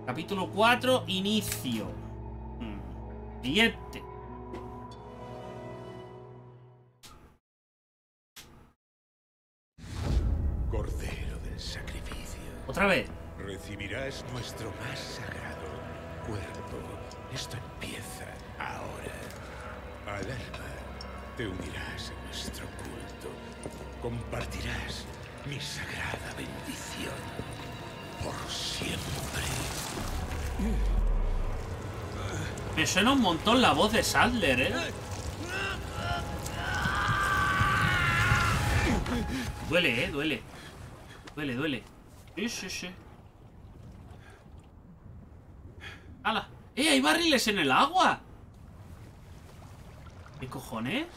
Capítulo 4, inicio. Siguiente. Cordero del sacrificio. Otra vez. Recibirás nuestro más sagrado cuerpo. Esto empieza ahora. Alarma, te unirás a nuestro culto. Compartirás mi sagrada bendición. Por siempre. Me suena un montón la voz de Sadler, ¿eh? Duele, ¿eh? Duele. Duele, duele. Sí, sí, sí. ¡Hala! ¡Hay barriles en el agua! ¿Qué cojones?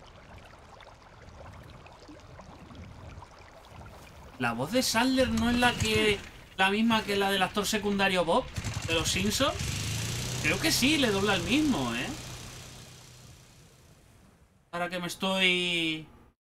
La voz de Sadler no es la misma que la del actor secundario Bob de los Simpsons. Creo que sí, le dobla el mismo, ¿eh? Ahora que me estoy...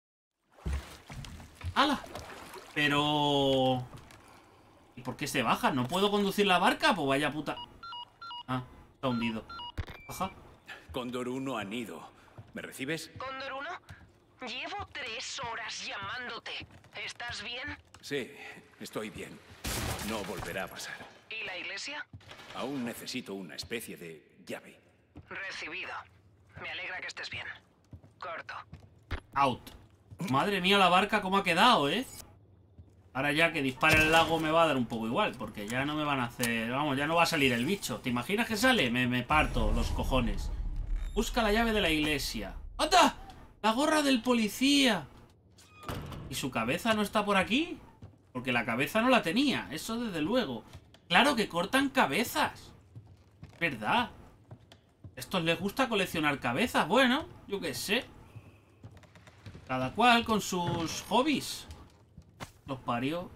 ¡Hala! Pero... ¿y por qué se baja? ¿No puedo conducir la barca? Pues vaya puta... Ah, está hundido. Baja. Cóndor 1 anido. ¿Me recibes? ¿Cóndor 1? Llevo 3 horas llamándote. ¿Estás bien? Sí, estoy bien. No volverá a pasar. ¿Y la iglesia? Aún necesito una especie de llave. Recibido. Me alegra que estés bien. Corto. Out. Madre mía, la barca cómo ha quedado, ¿eh? Ahora ya que dispare el lago me va a dar un poco igual, porque ya no me van a hacer... Vamos, ya no va a salir el bicho. ¿Te imaginas que sale? Me parto los cojones. Busca la llave de la iglesia. ¡Anda! ¡La gorra del policía! ¿Y su cabeza no está por aquí? Porque la cabeza no la tenía, eso desde luego. ¡Claro que cortan cabezas! ¿Verdad? A estos les gusta coleccionar cabezas. Bueno, yo qué sé. Cada cual con sus hobbies. Los parió.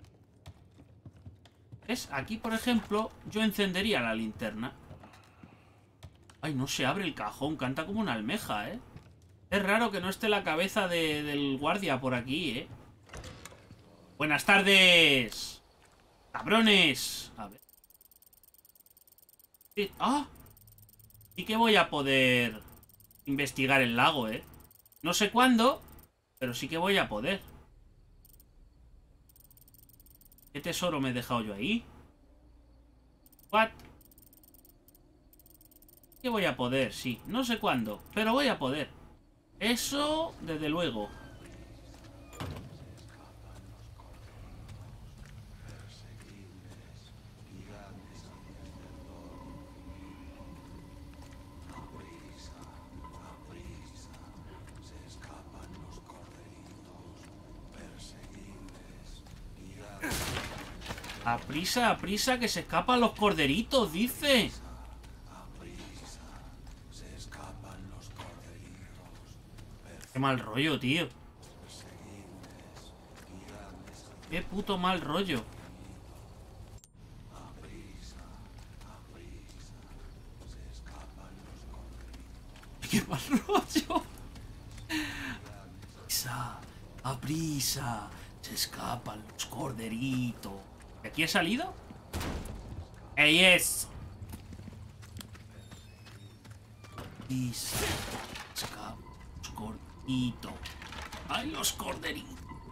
¿Ves? Aquí, por ejemplo, yo encendería la linterna. Ay, no se abre el cajón. Canta como una almeja, ¿eh? Es raro que no esté la cabeza del guardia por aquí, ¿eh? Buenas tardes. Cabrones. A ver. ¡Ah! Sí que voy a poder investigar el lago, ¿eh? No sé cuándo, pero sí que voy a poder. ¿Qué tesoro me he dejado yo ahí? ¿What? Que voy a poder, sí. No sé cuándo, pero voy a poder. Eso, desde luego. A prisa, que se escapan los corderitos, dice. Qué mal rollo, tío. Qué puto mal rollo. Qué mal rollo. A prisa, se escapan los corderitos. ¿De aquí he salido? ¡Ey, es! Prisa, se escapan los corderitos. ¡Ay, los corderitos!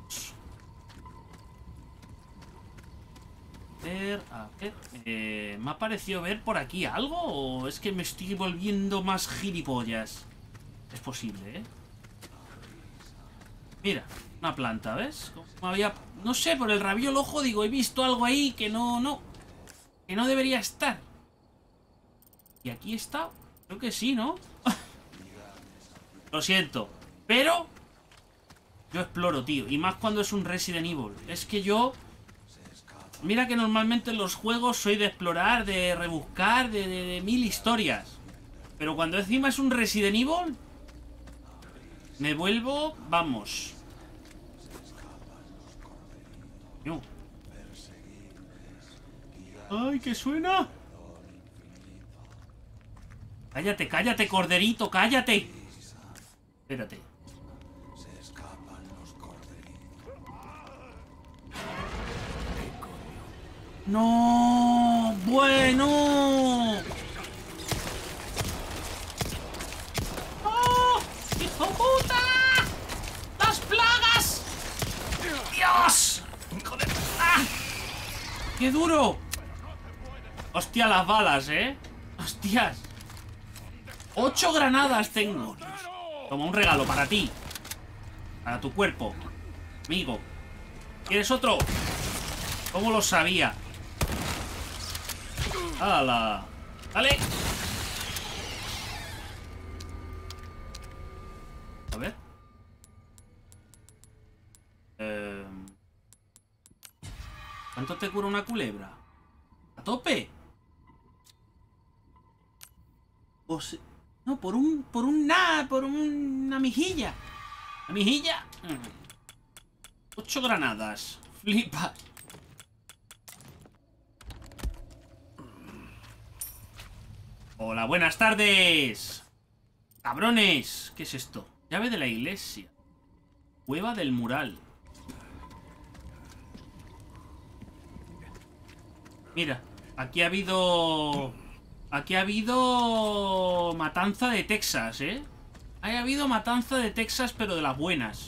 A ver, ¿me ha parecido ver por aquí algo? ¿O es que me estoy volviendo más gilipollas? Es posible, ¿eh? Mira, una planta, ¿ves? Como había... No sé, por el rabillo el ojo, digo, he visto algo ahí que no debería estar. ¿Y aquí está? Creo que sí, ¿no? Lo siento, pero... yo exploro, tío. Y más cuando es un Resident Evil. Es que yo... Mira que normalmente en los juegos soy de explorar, de rebuscar, de mil historias. Pero cuando encima es un Resident Evil... me vuelvo... vamos... No. ¡Ay, qué suena! Cállate, cállate, corderito, cállate. Espérate. ¡No! ¡Bueno! ¡Oh! ¡Hijo puta! ¡Las plagas! ¡Dios! ¡Hijo de... ¡Ah! ¡Qué duro! Hostia, las balas, ¿eh? Hostias. 8 granadas tengo. Toma, un regalo para ti. Para tu cuerpo. Amigo. ¿Quieres otro? ¿Cómo lo sabía? ¡Hala! ¡Dale! A ver. ¿Cuánto te cura una culebra? ¡A tope! O sea, no, por una mijilla. ¿Una mijilla? 8 granadas. Flipa. Hola, buenas tardes. Cabrones. ¿Qué es esto? Llave de la iglesia. Cueva del mural. Mira, aquí ha habido matanza de Texas, ¿eh? Ha habido matanza de Texas, pero de las buenas.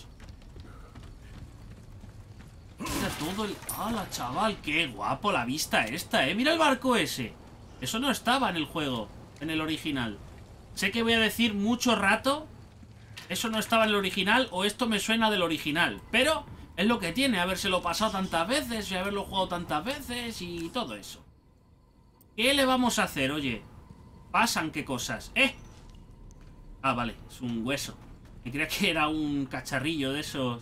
Mira todo el... ¡Hala, chaval! ¡Qué guapo la vista esta, eh! ¡Mira el barco ese! Eso no estaba en el juego, en el original. Sé que voy a decir mucho rato, eso no estaba en el original, o esto me suena del original. Pero es lo que tiene, habérselo pasado tantas veces y haberlo jugado tantas veces y todo eso. ¿Qué le vamos a hacer, oye? Pasan qué cosas, ¿eh? Ah, vale, es un hueso. Me creía que era un cacharrillo de esos.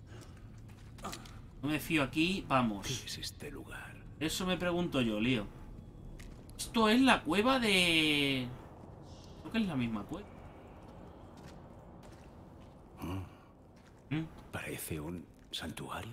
No me fío aquí, vamos. ¿Qué es este lugar? Eso me pregunto yo, lío. Esto es la cueva de... Creo que es la misma cueva. Parece un santuario.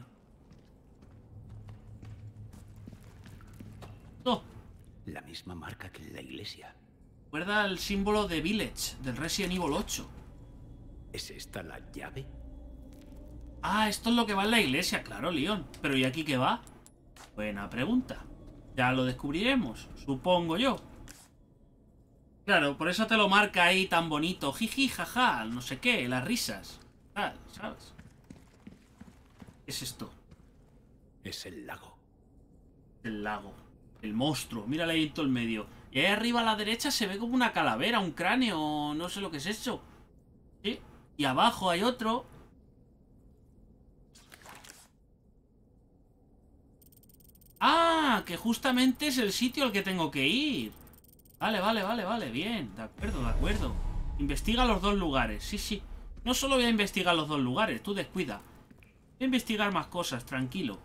Oh, La misma marca que en la iglesia. recuerda el símbolo de Village, del Resident Evil 8. ¿Es esta la llave? Ah, esto es lo que va en la iglesia, claro, Leon. Pero ¿y aquí qué va? Buena pregunta. Ya lo descubriremos, supongo yo. Claro, por eso te lo marca ahí tan bonito. Jiji, jaja, no sé qué, las risas. Tal, ¿sabes? ¿Qué es esto? Es el lago. El lago. El monstruo. Mírale ahí en todo el medio. Y ahí arriba a la derecha se ve como una calavera, un cráneo. No sé lo que es eso. ¿Sí? Y abajo hay otro. Ah, que justamente es el sitio al que tengo que ir. Vale, vale, vale, vale. Bien, de acuerdo, de acuerdo. Investiga los 2 lugares. Sí, sí. No solo voy a investigar los 2 lugares. Tú descuida. Voy a investigar más cosas, tranquilo.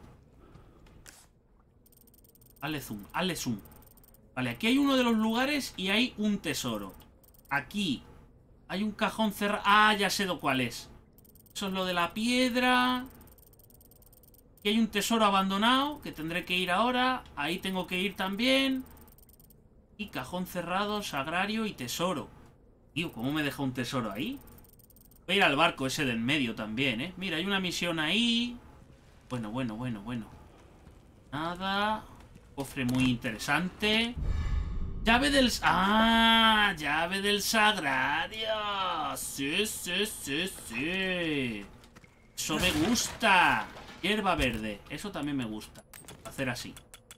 Hazle zoom, hazle zoom. Vale, aquí hay uno de los lugares y hay un tesoro. Aquí hay un cajón cerrado. Ah, ya sé cuál es. Eso es lo de la piedra. Aquí hay un tesoro abandonado que tendré que ir ahora. Ahí tengo que ir también. Y cajón cerrado, sagrario y tesoro. Tío, ¿cómo me deja un tesoro ahí? Voy a ir al barco ese del medio también, ¿eh? Mira, hay una misión ahí. Bueno, bueno, bueno, bueno. Nada. Cofre muy interesante. Llave del... ¡Ah! Llave del sagrario. Sí, sí, sí, sí. Eso me gusta. Hierba verde. Eso también me gusta. Hacer así.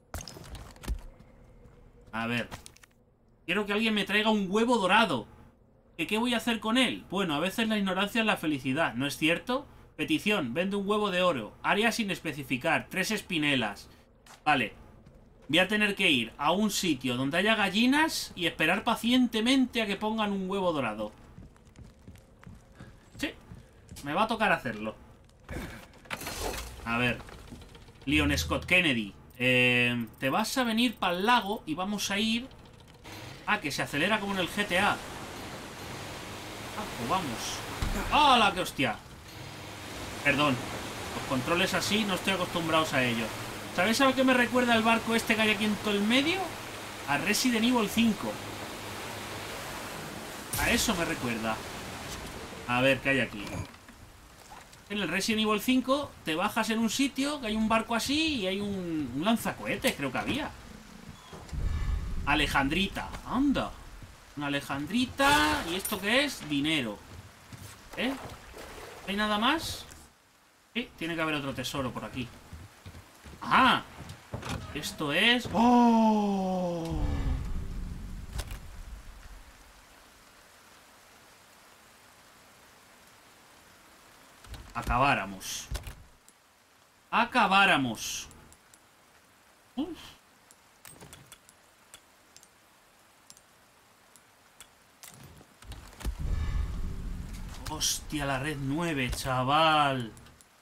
A ver. Quiero que alguien me traiga un huevo dorado. ¿Qué voy a hacer con él? Bueno, a veces la ignorancia es la felicidad, ¿no es cierto? Petición, vende un huevo de oro. Área sin especificar, 3 espinelas. Vale. Voy a tener que ir a un sitio donde haya gallinas y esperar pacientemente a que pongan un huevo dorado. Sí. Me va a tocar hacerlo. A ver. Leon Scott Kennedy. Te vas a venir para el lago y vamos a ir... Ah, que se acelera como en el GTA. Ah, pues vamos. ¡Hala, qué hostia! Perdón. Los controles así no estoy acostumbrados a ellos. ¿Sabéis a lo que me recuerda el barco este que hay aquí en todo el medio? A Resident Evil 5. A eso me recuerda. A ver, ¿qué hay aquí? En el Resident Evil 5 te bajas en un sitio que hay un barco así y hay un lanzacohetes, creo que había. Alejandrita. Anda. Una Alejandrita. ¿Y esto qué es? Dinero. ¿Eh? ¿Hay nada más? Sí, tiene que haber otro tesoro por aquí. ¡Ah! Esto es... ¡Oh! Acabáramos. Acabáramos. Uf. Hostia, la red 9, chaval.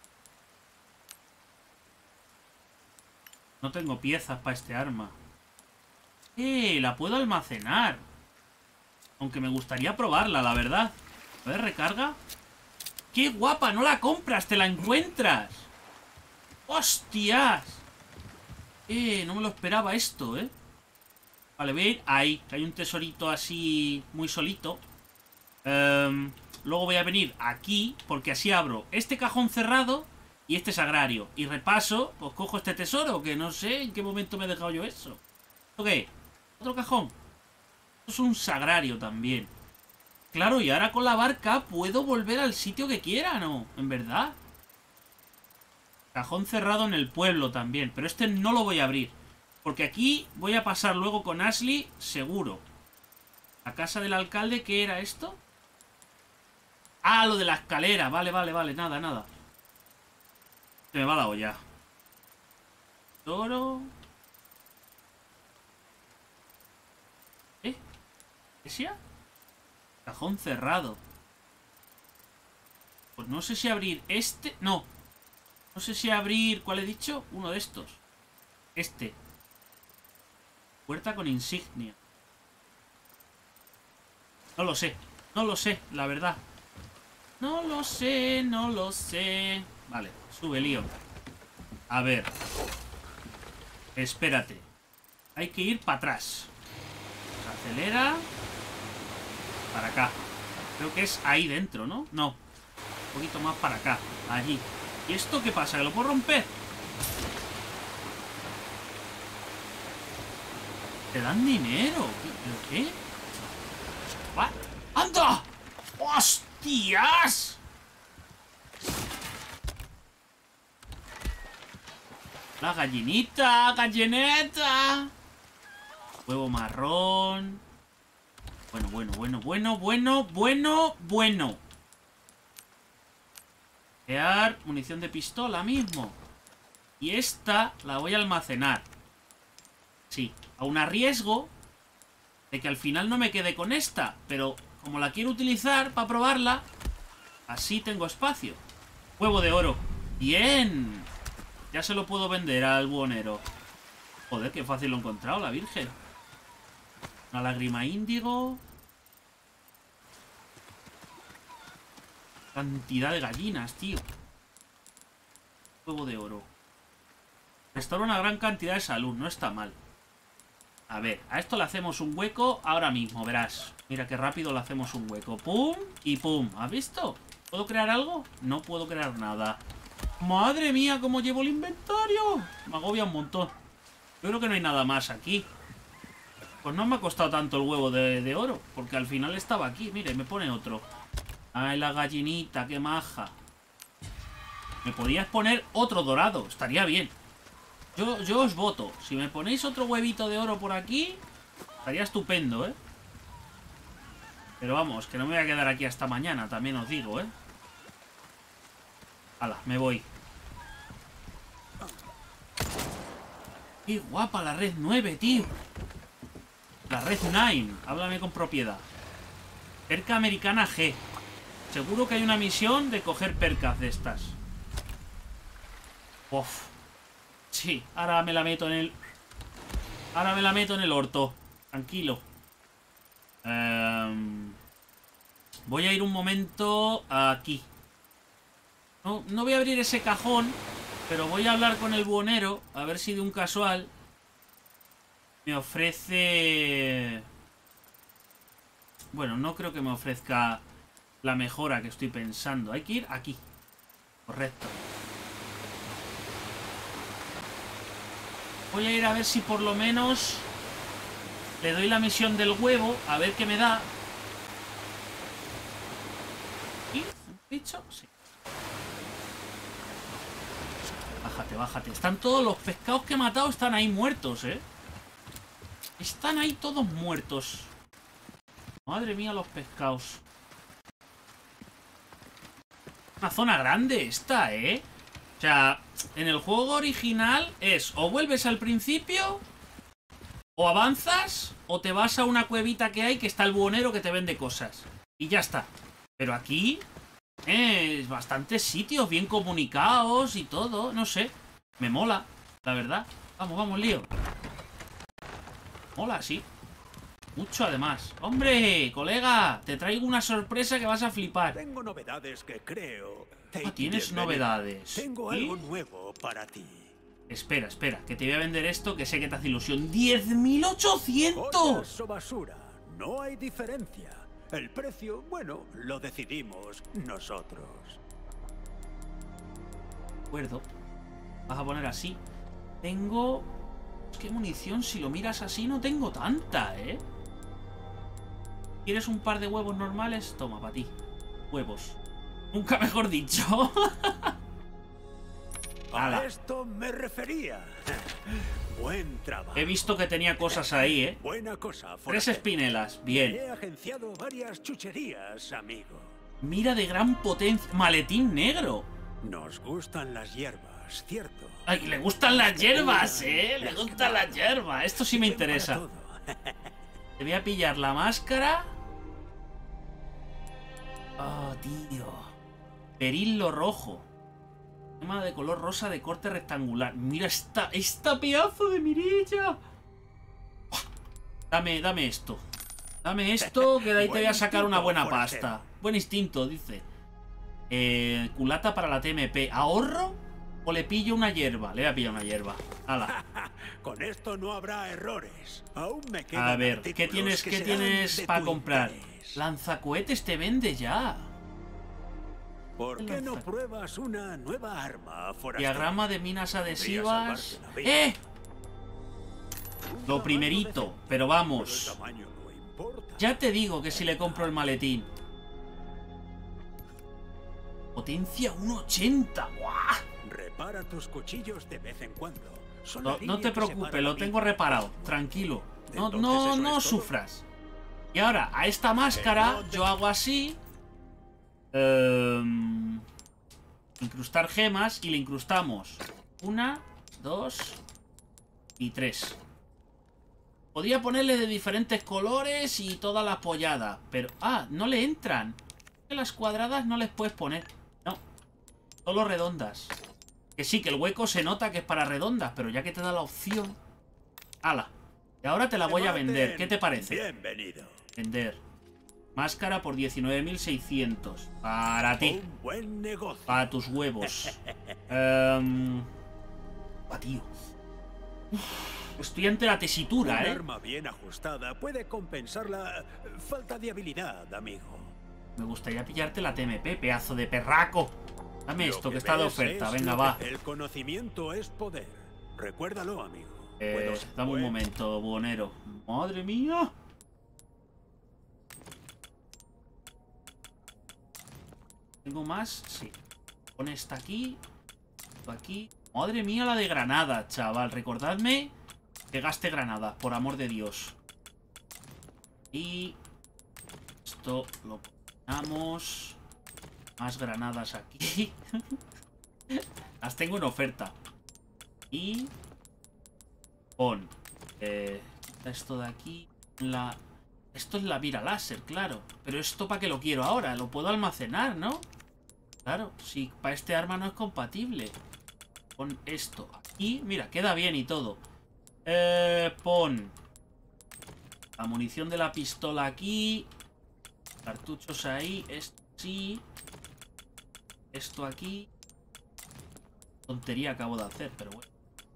No tengo piezas para este arma. La puedo almacenar. Aunque me gustaría probarla, la verdad. A ver, recarga. ¡Qué guapa! ¡No la compras! ¡Te la encuentras! ¡Hostias! No me lo esperaba esto, ¿eh? Vale, voy a ir ahí. Que hay un tesorito así muy solito. Luego voy a venir aquí, porque así abro este cajón cerrado y este sagrario. Y repaso, pues cojo este tesoro, que no sé en qué momento me he dejado yo eso. ¿Esto qué? ¿Otro cajón? Esto es un sagrario también. Claro, y ahora con la barca puedo volver al sitio que quiera, ¿no? ¿En verdad? Cajón cerrado en el pueblo también, pero este no lo voy a abrir. Porque aquí voy a pasar luego con Ashley, seguro. La casa del alcalde, ¿qué era esto? Ah, lo de la escalera. Vale, vale, vale. Nada, nada. Se me va la olla. Toro. ¿Esia? Cajón cerrado. Pues no sé si abrir este... No. No sé si abrir... ¿Cuál he dicho? Uno de estos. Este. Puerta con insignia. No lo sé. No lo sé, la verdad. No lo sé, no lo sé. Vale, sube, Leon. A ver. Espérate. Hay que ir para atrás. Se acelera. Para acá. Creo que es ahí dentro, ¿no? No. Un poquito más para acá. Allí. ¿Y esto qué pasa? ¿Que lo puedo romper? ¿Te dan dinero? ¿Pero qué? ¿What? ¡Anda! ¡Hostias! La gallinita, gallineta. Huevo marrón. Bueno. Crear munición de pistola mismo. Y esta la voy a almacenar. Sí, aún a riesgo de que al final no me quede con esta. Pero como la quiero utilizar para probarla, así tengo espacio. Huevo de oro. ¡Bien! Ya se lo puedo vender al buhonero. Joder, qué fácil lo he encontrado, la virgen. Una lágrima índigo. Cantidad de gallinas, tío. Huevo de oro. Restaura una gran cantidad de salud, no está mal. A ver, a esto le hacemos un hueco ahora mismo, verás. Mira qué rápido le hacemos un hueco. Pum y pum. ¿Has visto? ¿Puedo crear algo? No puedo crear nada. ¡Madre mía, cómo llevo el inventario! Me agobia un montón. Yo creo que no hay nada más aquí. Pues no me ha costado tanto el huevo de oro, porque al final estaba aquí. Mire, me pone otro. ¡Ay, la gallinita, qué maja! Me podías poner otro dorado, estaría bien. Yo os voto. Si me ponéis otro huevito de oro por aquí, estaría estupendo, ¿eh? Pero vamos, que no me voy a quedar aquí hasta mañana, también os digo, ¿eh? Hala, me voy. ¡Qué guapa la red 9, tío! La red 9. Háblame con propiedad. Perca americana G. Seguro que hay una misión de coger percas de estas. Uf. Sí, ahora me la meto en el... Ahora me la meto en el orto. Tranquilo. Voy a ir un momento aquí. No voy a abrir ese cajón, pero voy a hablar con el buhonero, a ver si de un casual me ofrece... Bueno, no creo que me ofrezca la mejora que estoy pensando. Hay que ir aquí. Correcto. Voy a ir a ver si por lo menos Le doy la misión del huevo, a ver qué me da. ¿Y? ¿Dicho? Sí. Bájate, bájate. Están todos los pescados que he matado, están ahí muertos, ¿eh? Están ahí todos muertos. Madre mía, los pescados. Una zona grande esta, ¿eh? O sea, en el juego original es o vuelves al principio, o avanzas, o te vas a una cuevita que hay que está el buhonero que te vende cosas. Y ya está. Pero aquí es bastantes sitios bien comunicados y todo. No sé. Me mola, la verdad. Vamos, vamos, lío. Mola, sí. Mucho, además. ¡Hombre, colega! Te traigo una sorpresa que vas a flipar. Tengo novedades que creo. Ah, tienes novedades. Tengo ¿Y? algo nuevo para ti. Espera, espera, que te voy a vender esto que sé que te hace ilusión. ¡10.800! Joyas o basura, no hay diferencia. El precio, bueno, lo decidimos nosotros. De acuerdo. Vas a poner así. Tengo... ¿Qué munición? Si lo miras así no tengo tanta, ¿eh? ¿Quieres un par de huevos normales? Toma, para ti. Huevos. Nunca mejor dicho. A esto me refería. Buen trabajo. He visto que tenía cosas ahí, ¿eh? Buena cosa. 3 espinelas. Bien. He agenciado varias chucherías, amigo. Mira de gran potencia. Maletín negro. Nos gustan las hierbas, ¿cierto? Ay, le gustan las hierbas, ¿eh? Le gustan las hierbas. Esto sí me interesa. Te voy a pillar la máscara. Oh, tío. Perillo rojo. Tema de color rosa de corte rectangular. Mira esta pedazo de mirilla. Dame esto. Dame esto, que de ahí te voy a sacar una buena pasta. Buen instinto, dice. Culata para la TMP. ¿Ahorro? ¿O le pillo una hierba? Le voy a pillar una hierba. Hala. Con esto no habrá errores. Aún me A quedan ver, ¿qué artículos que tienes serán de para tu comprar? interés. Lanzacohetes te vende ya. ¿Por qué no pruebas una nueva arma, forastero? Diagrama de minas adhesivas. salvarte la vida. ¡Eh! Lo primerito, pero vamos. El tamaño no importa. Ya te digo que si le compro el maletín. Potencia 1.80. ¡Buah! Repara tus cuchillos de vez en cuando. Son No, la no línea te que preocupes, separa lo la tengo vida. reparado. Tranquilo. No, Entonces, no, ¿eso no es todo? sufras. Y ahora, a esta máscara, yo hago así. Incrustar gemas y le incrustamos 1, 2 y 3. Podría ponerle de diferentes colores y todas las polladas, pero... Ah, no le entran. Que las cuadradas no les puedes poner. No, solo redondas. Que sí, que el hueco se nota que es para redondas, pero ya que te da la opción... ¡Hala! Y ahora te la voy a vender. ¿Qué te parece? Bienvenido. Vender. Máscara por 19.600. Para ti. Un buen negocio. Para tus huevos. Tío. Estoy ante la tesitura, Un ¿eh? arma bien ajustada puede compensar la falta de habilidad, amigo. Me gustaría pillarte la TMP, pedazo de perraco. Dame Lo esto, que está de ves oferta. es Venga, lo va. que- El conocimiento es poder. Recuérdalo, amigo. Dame un momento, buhonero. ¡Madre mía! ¿Tengo más? Sí. Pon esta aquí. Esto aquí. Madre mía, la de granada, chaval. Recordadme que gaste granadas, por amor de Dios. Y esto lo ponemos. Más granadas aquí. Las tengo en oferta. Y pon esto de aquí. Esto es la mira láser, claro. Pero esto para qué lo quiero ahora. Lo puedo almacenar, ¿no? Claro, si para este arma no es compatible. Pon esto aquí. Mira, queda bien y todo. Pon la munición de la pistola aquí. Cartuchos ahí. Esto sí. Esto aquí. Tontería acabo de hacer, pero bueno.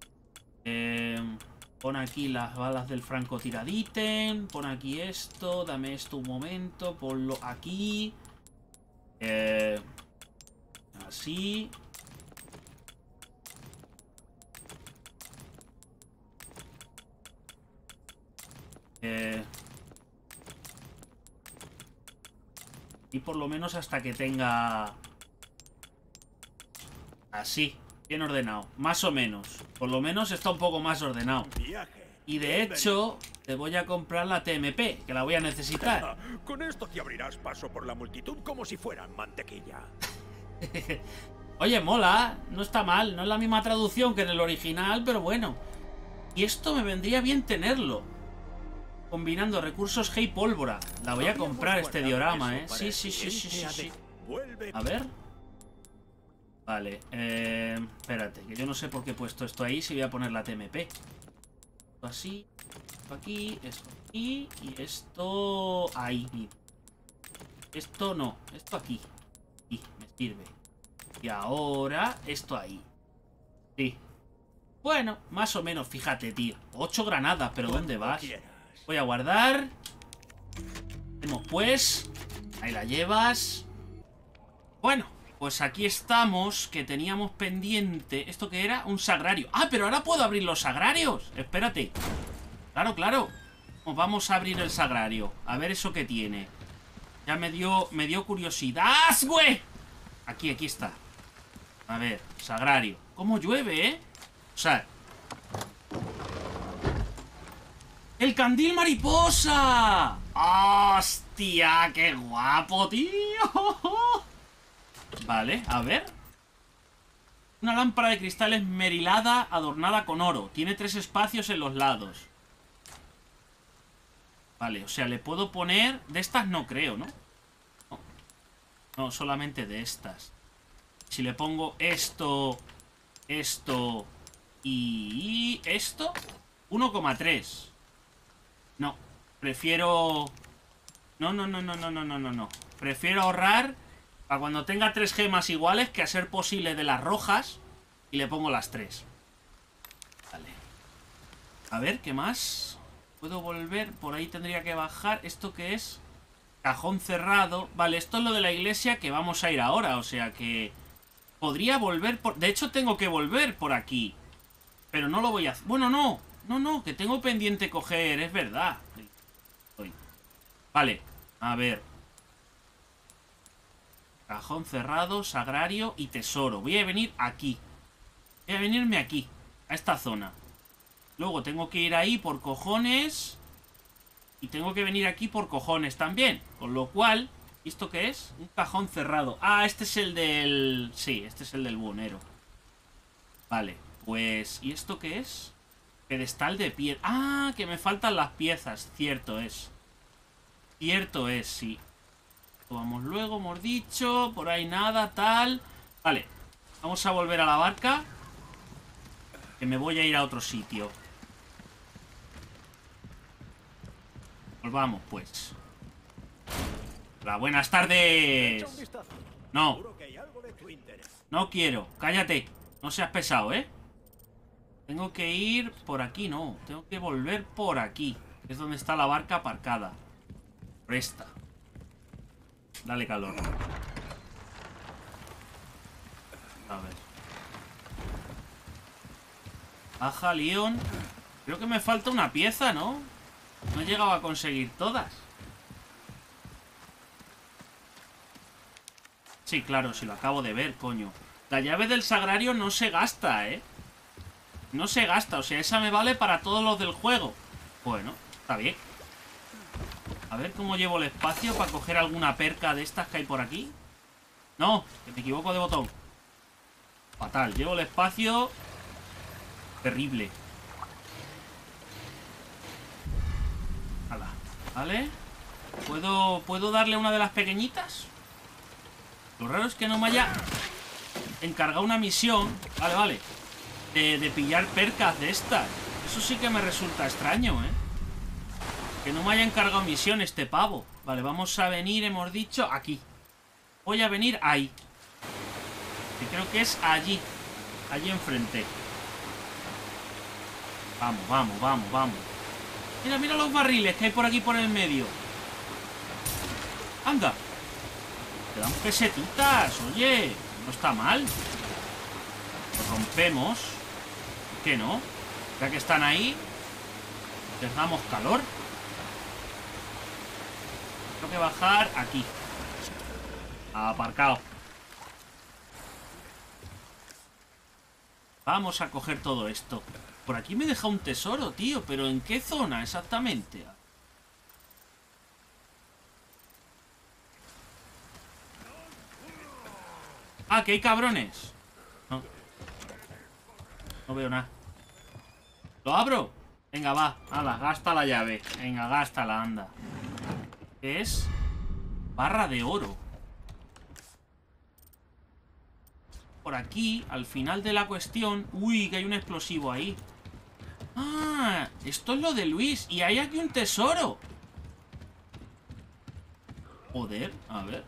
Pon aquí las balas del francotiraditen. Pon aquí esto. Dame esto un momento. Ponlo aquí. Así. Y por lo menos hasta que tenga... Así, bien ordenado. Más o menos. Por lo menos está un poco más ordenado. Y de hecho, te voy a comprar la TMP, que la voy a necesitar. Con esto te abrirás paso por la multitud como si fueran mantequilla. Oye, mola, no está mal. No es la misma traducción que en el original, pero bueno. Y esto me vendría bien tenerlo. Combinando recursos G y pólvora. La voy a comprar este diorama, ¿eh? Sí, sí, sí, sí, sí, sí. A ver. Vale, espérate, que yo no sé por qué he puesto esto ahí. Si voy a poner la TMP. Esto así, esto aquí, esto aquí y esto ahí. Esto no, esto aquí. Y me sirve. Y ahora esto ahí. Sí. Bueno, más o menos, fíjate, tío. 8 granadas, pero ¿dónde vas? Voy a guardar. Hacemos pues. Ahí la llevas. Bueno, pues aquí estamos. Que teníamos pendiente. ¿Esto qué era? Un sagrario. ¡Ah, pero ahora puedo abrir los sagrarios! Espérate. Claro, claro. Pues vamos a abrir el sagrario. A ver eso que tiene. Ya me dio curiosidad. ¡Güey! Aquí está. A ver, sagrario. ¿Cómo llueve, eh? O sea... ¡El candil mariposa! ¡Hostia! ¡Qué guapo, tío! Vale, a ver. Una lámpara de cristal esmerilada adornada con oro. Tiene 3 espacios en los lados. Vale, o sea, le puedo poner... De estas no creo, ¿no? No, solamente de estas. Si le pongo esto... Esto... Y... ¿Esto? 1,3. No, prefiero... No. Prefiero ahorrar para cuando tenga 3 gemas iguales, que a ser posible de las rojas, y le pongo las 3. Vale. A ver, ¿qué más? Puedo volver, por ahí tendría que bajar. ¿Esto qué es? Cajón cerrado. Vale, esto es lo de la iglesia que vamos a ir ahora, o sea que... Podría volver por... De hecho, tengo que volver por aquí. Pero no lo voy a hacer. Bueno, no, que tengo pendiente coger, es verdad. Vale, a ver. Cajón cerrado, sagrario y tesoro. Voy a venir aquí. Voy a venirme aquí, a esta zona. Luego tengo que ir ahí por cojones. Y tengo que venir aquí por cojones también. Con lo cual, ¿esto qué es? Un cajón cerrado. Ah, este es el del... Sí, este es el del buhonero. Vale, pues... ¿Y esto qué es? Pedestal de piedra. Ah, que me faltan las piezas. Cierto es. Cierto es, sí. Vamos luego, hemos dicho. Por ahí nada, tal. Vale. Vamos a volver a la barca. Que me voy a ir a otro sitio. Volvamos, pues. Hola, buenas tardes. No. No quiero. Cállate. No seas pesado, ¿eh? Tengo que ir por aquí, no. Tengo que volver por aquí. Es donde está la barca aparcada. Presta. Dale calor. A ver. Baja, Leon. Creo que me falta una pieza, ¿no? No he llegado a conseguir todas. Sí, claro, si lo acabo de ver, coño. La llave del sagrario no se gasta, ¿eh? No se gasta, o sea, esa me vale para todos los del juego. Bueno, está bien. A ver cómo llevo el espacio para coger alguna perca de estas que hay por aquí. No, que me equivoco de botón. Fatal, llevo el espacio. Terrible. Hala, ¿vale? ¿Puedo darle una de las pequeñitas? Lo raro es que no me haya encargado una misión. Vale. De pillar percas de estas. Eso sí que me resulta extraño, ¿eh? Que no me haya encargado misión este pavo. Vale, vamos a venir, hemos dicho, aquí. Voy a venir ahí. Que creo que es allí. Allí enfrente. Vamos. Mira los barriles que hay por aquí por el medio. Anda. Te dan pesetitas, oye. No está mal. Lo rompemos. ¿Por qué no? Ya que están ahí, les damos calor. Tengo que bajar aquí. Aparcado. Vamos a coger todo esto. Por aquí me deja un tesoro, tío. ¿Pero en qué zona exactamente? Ah, que hay cabrones. No. No veo nada. ¿Lo abro? Venga, va. Hala, gasta la llave. Venga, gástala, anda. ¿Qué es? Barra de oro. Por aquí, al final de la cuestión... Uy, que hay un explosivo ahí. Ah, esto es lo de Luis. Y hay aquí un tesoro. Joder, a ver.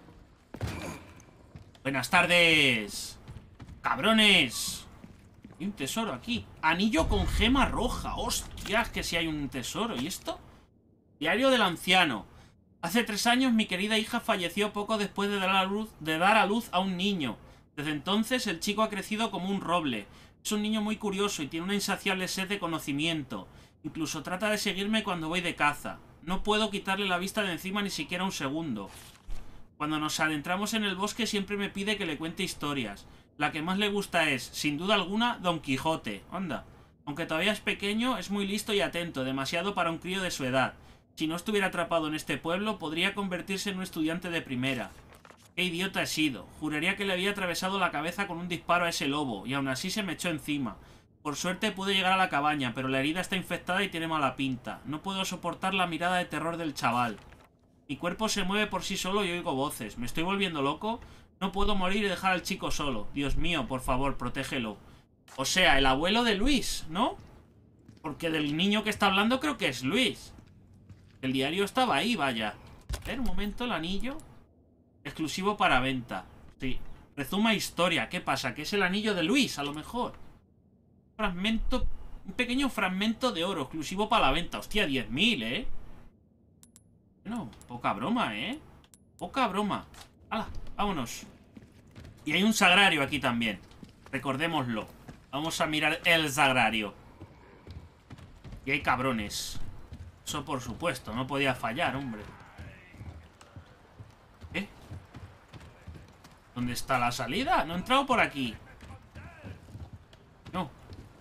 Buenas tardes. Cabrones. Hay un tesoro aquí. Anillo con gema roja. Hostias, que si hay un tesoro. ¿Y esto? Diario del anciano. Hace 3 años mi querida hija falleció poco después de dar a luz a un niño. Desde entonces el chico ha crecido como un roble. Es un niño muy curioso y tiene una insaciable sed de conocimiento. Incluso trata de seguirme cuando voy de caza. No puedo quitarle la vista de encima ni siquiera un segundo. Cuando nos adentramos en el bosque siempre me pide que le cuente historias. La que más le gusta es, sin duda alguna, Don Quijote. Anda. Aunque todavía es pequeño, es muy listo y atento, demasiado para un crío de su edad. Si no estuviera atrapado en este pueblo, podría convertirse en un estudiante de primera. ¡Qué idiota he sido! Juraría que le había atravesado la cabeza con un disparo a ese lobo, y aún así se me echó encima. Por suerte pude llegar a la cabaña, pero la herida está infectada y tiene mala pinta. No puedo soportar la mirada de terror del chaval. Mi cuerpo se mueve por sí solo y oigo voces. ¿Me estoy volviendo loco? No puedo morir y dejar al chico solo. Dios mío, por favor, protégelo. O sea, el abuelo de Luis, ¿no? Porque del niño que está hablando creo que es Luis. El diario estaba ahí, vaya. A ver, un momento, el anillo. Exclusivo para venta. Sí. Rezuma historia. ¿Qué pasa? Que es el anillo de Luis, a lo mejor. Fragmento. Un pequeño fragmento de oro. Exclusivo para la venta. Hostia, 10.000, ¿eh? Bueno, poca broma, ¿eh? Poca broma. ¡Hala! Vámonos. Y hay un sagrario aquí también. Recordémoslo. Vamos a mirar el sagrario. Y hay cabrones. Eso por supuesto, no podía fallar, hombre. ¿Eh? ¿Dónde está la salida? No he entrado por aquí. No.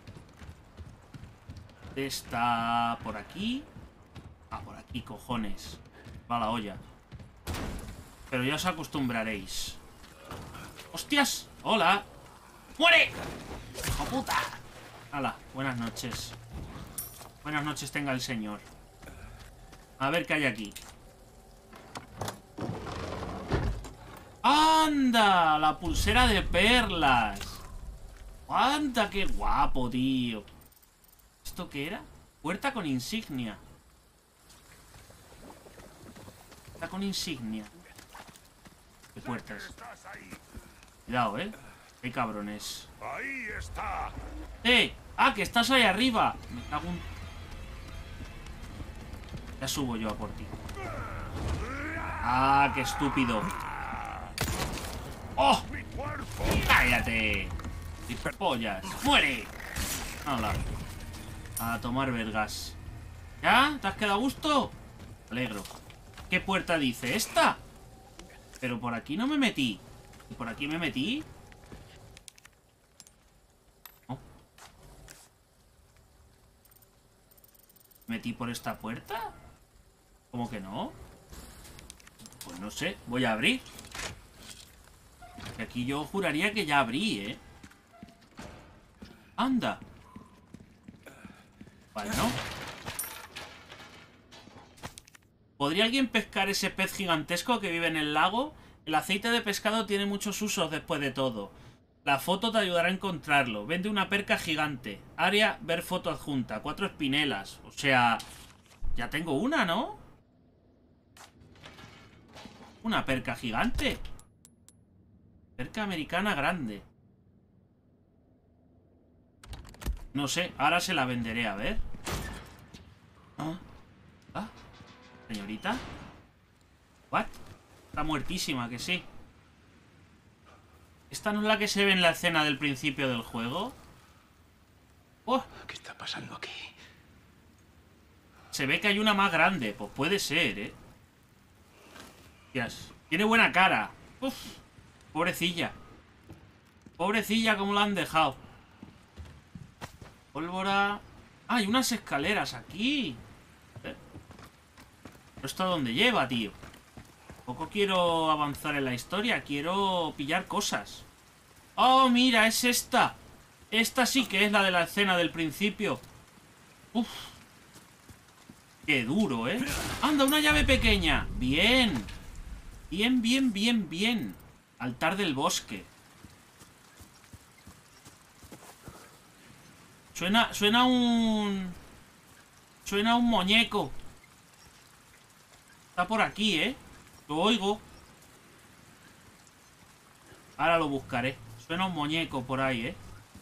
Está por aquí. Ah, por aquí, cojones. Va la olla. Pero ya os acostumbraréis. ¡Hostias! ¡Hola! ¡Muere! ¡Hijo puta! ¡Hala! Buenas noches. Buenas noches tenga el señor. A ver qué hay aquí. ¡Anda! La pulsera de perlas. ¡Anda! ¡Qué guapo, tío! ¿Esto qué era? Puerta con insignia. Puerta con insignia. ¿Qué puertas? Cuidado, ¿eh? Hay cabrones. Ahí está. ¡Ah, que estás ahí arriba! Me cago en... Ya subo yo a por ti. ¡Ah, qué estúpido! ¡Oh! ¡Cállate! ¡Pollas! ¡Muere! ¡Hala! A tomar vergas. ¿Ya? ¿Te has quedado a gusto? Alegro. ¿Qué puerta dice? ¿Esta? Pero por aquí no me metí. ¿Y por aquí me metí? No. ¿Metí por esta puerta? ¿Cómo que no? Pues no sé. Voy a abrir. Que aquí yo juraría que ya abrí, ¿eh? ¡Anda! Vale, ¿no? ¿Podría alguien pescar ese pez gigantesco que vive en el lago? El aceite de pescado tiene muchos usos después de todo. La foto te ayudará a encontrarlo. Vende una perca gigante. Área, ver foto adjunta. 4 espinelas. O sea... Ya tengo una, ¿no? Una perca gigante. Perca americana grande. No sé, ahora se la venderé, a ver. Ah, señorita. ¿What? Está muertísima, que sí. ¿Esta no es la que se ve en la escena del principio del juego? ¡Oh! ¿Qué está pasando aquí? Se ve que hay una más grande. Pues puede ser, ¿eh? Hostias. Tiene buena cara. Uf. Pobrecilla. Pobrecilla, como la han dejado. Pólvora. Ah, hay unas escaleras aquí. ¿Esto a dónde lleva, tío? Poco quiero avanzar en la historia. Quiero pillar cosas. ¡Oh, mira! Es esta. Esta sí que es la de la escena del principio. Uf. Qué duro, ¿eh? ¡Anda, una llave pequeña! ¡Bien! Bien, bien, bien, bien. Altar del bosque. Suena un muñeco. Está por aquí, ¿eh? Lo oigo. Ahora lo buscaré. Suena un muñeco por ahí, ¿eh?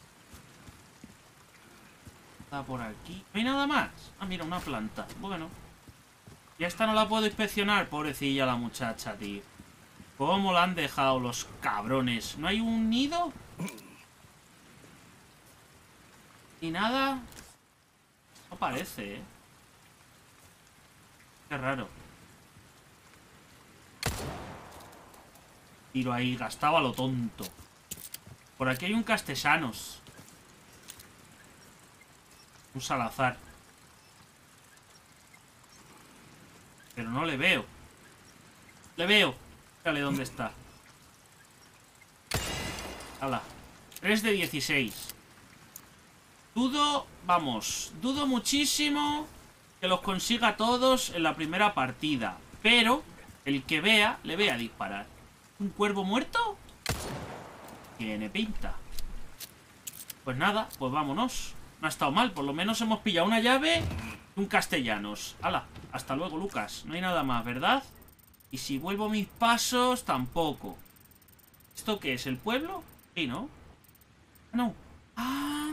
Está por aquí. ¿No hay nada más? Ah, mira, una planta. Bueno. Ya esta no la puedo inspeccionar. Pobrecilla la muchacha, tío. ¿Cómo la han dejado los cabrones? ¿No hay un nido? ¿Ni nada? No parece, ¿eh? Qué raro. Tiro ahí, gastaba lo tonto. Por aquí hay un castellanos. Un Salazar. Pero no le veo. Le veo. Dale, ¿dónde está? Hala. 3 de 16. Dudo, vamos, dudo muchísimo que los consiga todos en la primera partida. Pero el que vea, le vea disparar. ¿Un cuervo muerto? Tiene pinta. Pues nada, pues vámonos. No ha estado mal, por lo menos hemos pillado una llave y un castellanos. ¡Hala! Hasta luego, Lucas. No hay nada más, ¿verdad? Y si vuelvo mis pasos, tampoco. ¿Esto qué es? ¿El pueblo? Sí, ¿no? No. ¡Ah!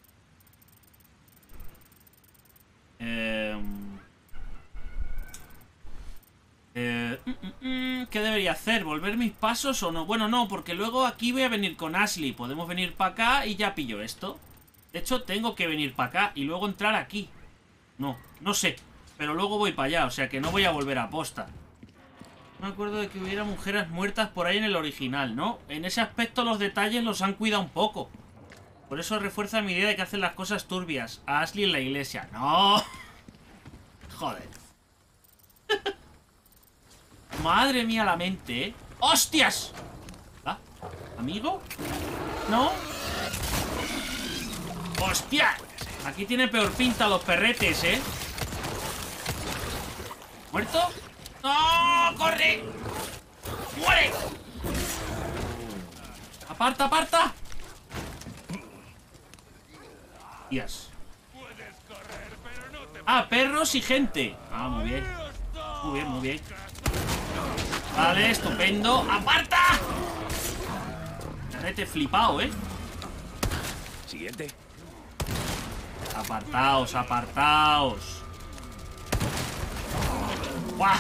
¿Qué debería hacer? ¿Volver mis pasos o no? Bueno, no, porque luego aquí voy a venir con Ashley. Podemos venir para acá y ya pillo esto. De hecho, tengo que venir para acá y luego entrar aquí. No, no sé. Pero luego voy para allá, o sea que no voy a volver a posta. No me acuerdo de que hubiera mujeres muertas por ahí en el original, ¿no? En ese aspecto los detalles los han cuidado un poco. Por eso refuerza mi idea de que hacen las cosas turbias. A Ashley en la iglesia. ¡No! Joder. Madre mía la mente, ¿eh? ¡Hostias! ¿Ah? ¿Amigo? ¿No? ¡Hostia! Aquí tiene peor pinta los perretes, ¿eh? ¿Muerto? ¡No! ¡Corre! ¡Muere! ¡Aparta, aparta! Dios. Ah, perros y gente. Ah, muy bien. Muy bien, muy bien. Vale, estupendo. ¡Aparta! Te he flipado, ¿eh? Siguiente. Apartaos, apartaos. ¡Buah!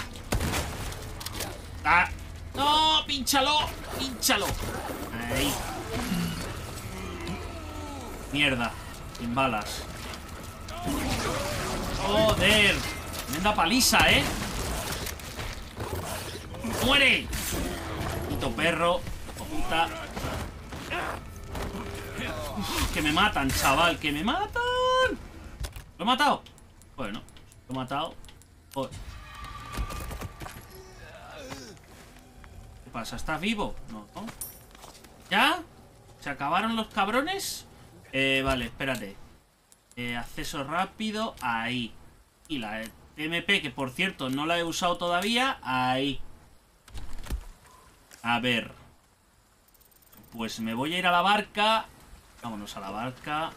¡Ah! ¡No! ¡Pínchalo! ¡Pínchalo! Ahí. Mierda. Sin balas. ¡Joder! Tremenda paliza, ¿eh? ¡Muere! Puto perro. Puta. Uf, que me matan, chaval. ¡Que me matan! ¿Lo he matado? Bueno, lo he matado. Joder. ¿Qué pasa? ¿Estás vivo? No, ¿no? ¿Ya? ¿Se acabaron los cabrones? Vale, espérate. Acceso rápido. Ahí. Y la TMP, que por cierto no la he usado todavía. Ahí. A ver. Pues me voy a ir a la barca. Vámonos a la barca.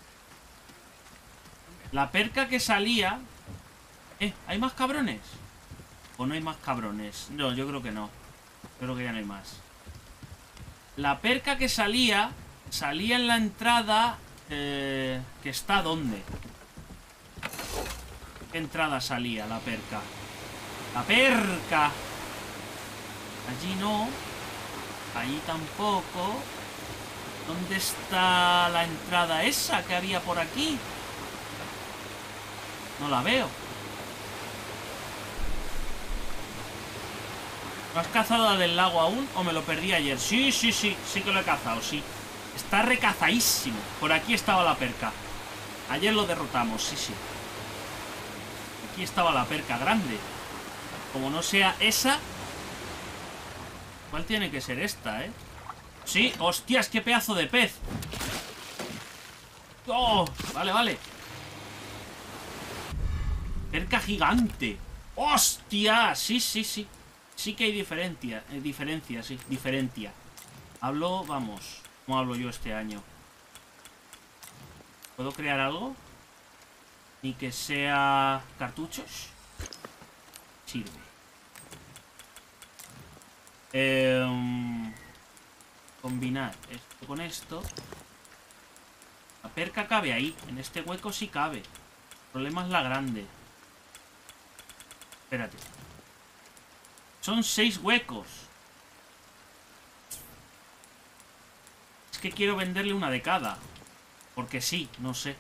La perca que salía... ¿hay más cabrones? ¿O no hay más cabrones? No, yo creo que no. Yo creo que ya no hay más. La perca que salía... Salía en la entrada... ¿Que está dónde? ¿Qué entrada salía la perca? ¡La perca! Allí no. Allí tampoco. ¿Dónde está la entrada esa que había por aquí? No la veo. ¿No has cazado la del lago aún o me lo perdí ayer? Sí, sí, sí, sí que lo he cazado, sí. Está recazadísimo. Por aquí estaba la perca. Ayer lo derrotamos, sí, sí. Aquí estaba la perca grande. Como no sea esa... ¿Cuál tiene que ser esta, Sí, hostias, qué pedazo de pez. ¡Oh! Vale, vale. Perca gigante. ¡Hostia! Sí, sí, sí. Sí que hay diferencia, sí, diferencia. Hablo, vamos, ¿cómo hablo yo este año? ¿Puedo crear algo? Ni que sea cartuchos. Sirve. Combinar esto con esto. La perca cabe ahí. En este hueco sí cabe. El problema es la grande. Espérate. Son 6 huecos. Es que quiero venderle una de cada. Porque sí, no sé.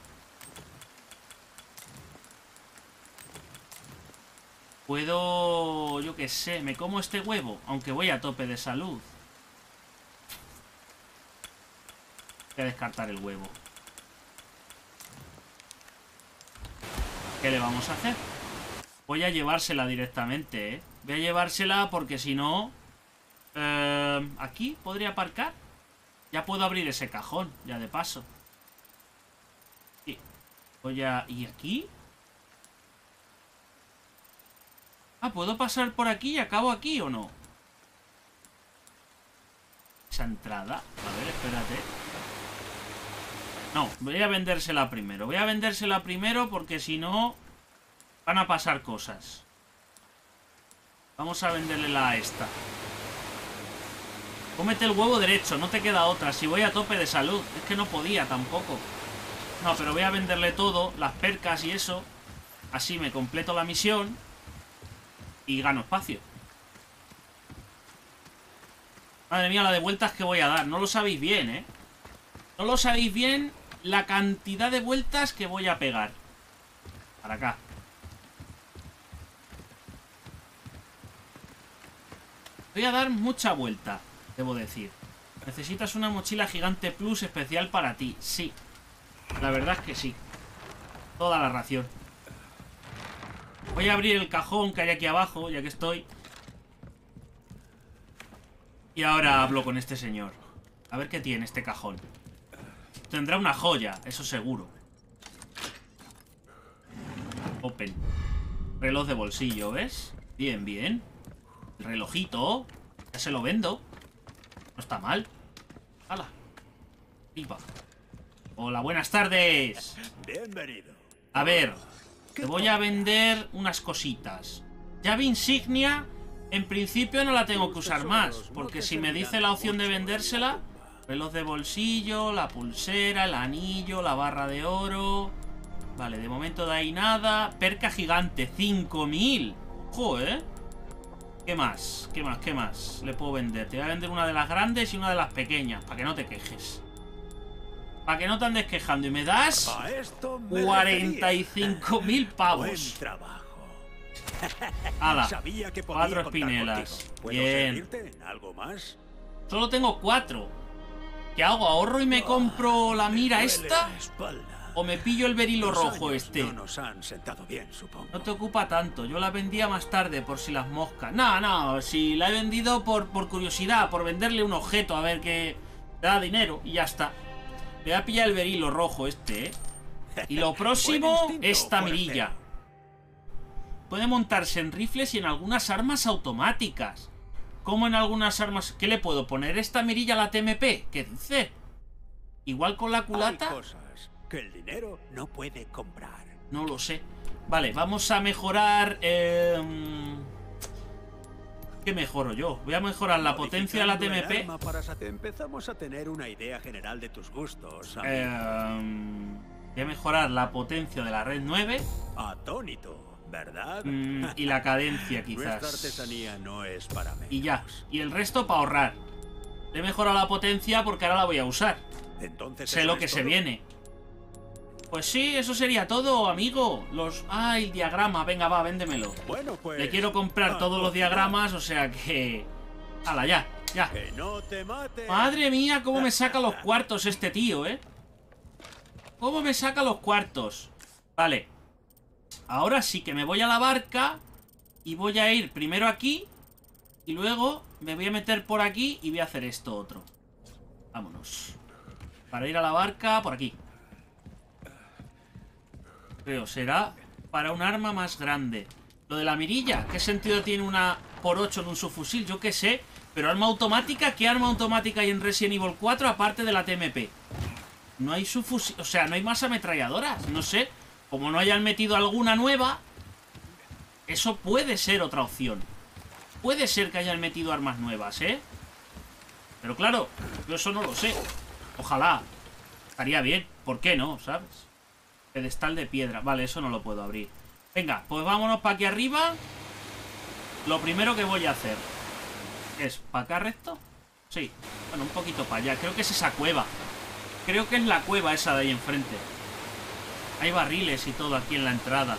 Puedo... Yo qué sé, me como este huevo. Aunque voy a tope de salud. Voy a descartar el huevo. ¿Qué le vamos a hacer? Voy a llevársela directamente, Voy a llevársela porque si no... ¿Aquí podría aparcar? Ya puedo abrir ese cajón, ya de paso. Sí. Voy a... ¿Y aquí? Ah, ¿puedo pasar por aquí y acabo aquí o no? Esa entrada... A ver, espérate. No, voy a vendérsela primero. Voy a vendérsela primero porque si no... Van a pasar cosas. Vamos a venderle a esta. Cómete el huevo derecho, no te queda otra. Si voy a tope de salud. Es que no podía tampoco. No, pero voy a venderle todo, las percas y eso. Así me completo la misión. Y gano espacio. Madre mía, la de vueltas que voy a dar. No lo sabéis bien, No lo sabéis bien la cantidad de vueltas que voy a pegar. Para acá. Voy a dar mucha vuelta, debo decir. Necesitas una mochila gigante plus especial para ti. Sí. La verdad es que sí. Toda la ración. Voy a abrir el cajón que hay aquí abajo, ya que estoy. Y ahora hablo con este señor. A ver qué tiene este cajón. Tendrá una joya, eso seguro. Open. Reloj de bolsillo, ¿ves? Bien, bien. El relojito. Ya se lo vendo. No está mal. ¡Hala! ¡Viva! Hola, buenas tardes. Bienvenido. A ver, te voy a vender unas cositas. Llave insignia, en principio no la tengo que usar más, porque si me dice la opción de vendérsela, reloj de bolsillo, la pulsera, el anillo, la barra de oro. Vale, de momento de ahí nada. Perca gigante, 5000. Joder. ¿Qué más? ¿Qué más? ¿Qué más le puedo vender? Te voy a vender una de las grandes y una de las pequeñas, para que no te quejes. Para que no te andes quejando. Y me das 45.000 pavos. Buen trabajo. ¡Hala! Sabía que podía 4 contar espinelas. contigo. ¿Puedo Bien. servirte en algo más? Solo tengo 4. ¿Qué hago? ¿Ahorro y me compro la mira Me duele esta? la espalda. ¿O me pillo el berilo Los rojo años este? No nos han sentado bien, supongo. No te ocupa tanto. Yo la vendía más tarde por si las moscas. No, no. Si la he vendido por curiosidad. Por venderle un objeto a ver qué da dinero. Y ya está. Le voy a pillar el berilo rojo este, Y lo próximo, Buen instinto, esta fuerte. mirilla. Puede montarse en rifles y en algunas armas automáticas. Como en algunas armas... ¿Qué le puedo poner? ¿Esta mirilla a la TMP? ¿Qué dice? Igual con la Hay culata. cosas que el dinero no puede comprar. No lo sé. Vale, vamos a mejorar... ¿Qué mejoro yo? Voy a mejorar la potencia de la Modificando el TMP. arma para empezamos a tener una idea general de tus gustos, amigo. Voy a mejorar la potencia de la red 9. Atónito, ¿verdad? Y la cadencia Nuestra quizás. artesanía no es para menos. Y ya. Y el resto para ahorrar. Le he mejorado la potencia porque ahora la voy a usar. Entonces Sé ¿eso lo es que se todo? viene. Pues sí, eso sería todo, amigo. ¡Ay, el diagrama! Venga, va, véndemelo. Bueno, pues... Le quiero comprar todos los diagramas, o sea que... ¡Hala, ya! ¡Ya! Que no te mate. ¡Madre mía! ¿Cómo me saca los cuartos este tío, eh? ¿Cómo me saca los cuartos? Vale. Ahora sí que me voy a la barca y voy a ir primero aquí y luego me voy a meter por aquí y voy a hacer esto otro. Vámonos. Para ir a la barca, por aquí. Creo, será para un arma más grande. Lo de la mirilla, ¿qué sentido tiene una por 8 en un subfusil? Yo qué sé. Pero arma automática, ¿qué arma automática hay en Resident Evil 4 aparte de la TMP? No hay subfusil, o sea, no hay más ametralladoras, no sé. Como no hayan metido alguna nueva, eso puede ser otra opción. Puede ser que hayan metido armas nuevas, ¿eh? Pero claro, yo eso no lo sé. Ojalá. Estaría bien, ¿por qué no? ¿Sabes? Pedestal de piedra. Vale, eso no lo puedo abrir. Venga, pues vámonos para aquí arriba. Lo primero que voy a hacer es, ¿para acá recto? Sí, bueno, un poquito para allá. Creo que es esa cueva. Creo que es la cueva esa de ahí enfrente. Hay barriles y todo aquí en la entrada.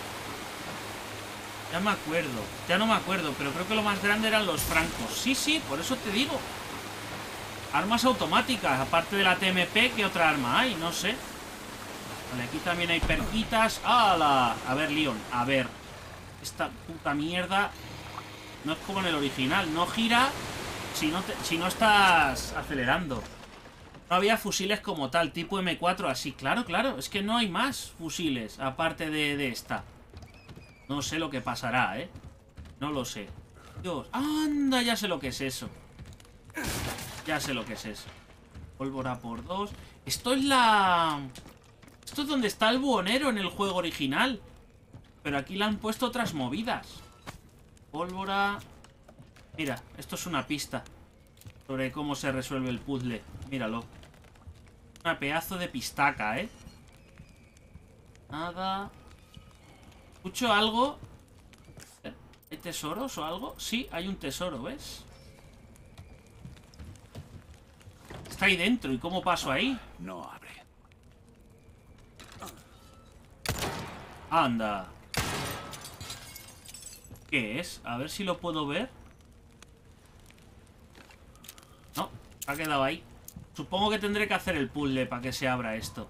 Ya me acuerdo. Ya no me acuerdo, pero creo que lo más grande eran los francos. Sí, sí, por eso te digo. Armas automáticas, aparte de la TMP, ¿qué otra arma hay? No sé. Vale, aquí también hay perquitas. ¡Hala! A ver, Leon, a ver. Esta puta mierda no es como en el original. No gira si no estás acelerando. No había fusiles como tal, tipo M4 así. Claro, claro, es que no hay más fusiles aparte de esta. No sé lo que pasará, ¿eh? No lo sé. Dios, anda, ya sé lo que es eso. Ya sé lo que es eso. Pólvora por 2. Esto es la... Esto es donde está el buhonero en el juego original. Pero aquí le han puesto otras movidas. Pólvora... Mira, esto es una pista sobre cómo se resuelve el puzzle. Míralo. Una pedazo de pistaca, ¿eh? Nada. ¿Escucho algo? ¿Hay tesoros o algo? Sí, hay un tesoro, ¿ves? Está ahí dentro. ¿Y cómo paso ahí? No abre. Anda. ¿Qué es? A ver si lo puedo ver. No, ha quedado ahí. Supongo que tendré que hacer el puzzle para que se abra esto.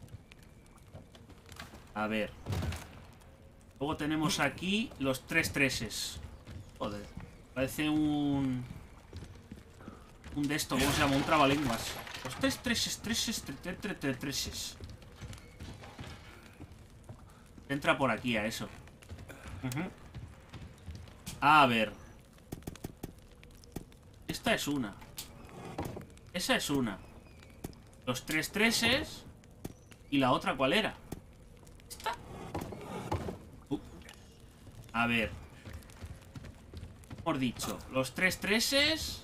A ver. Luego tenemos aquí los 3 treses. Joder. Parece un de esto, ¿cómo se llama? Un trabalenguas. Los 3 treses. Entra por aquí a eso. A ver. Esta es una. Esa es una. Los 3 treses. ¿Y la otra cuál era? ¿Esta? A ver. Hemos dicho, los 3 treses.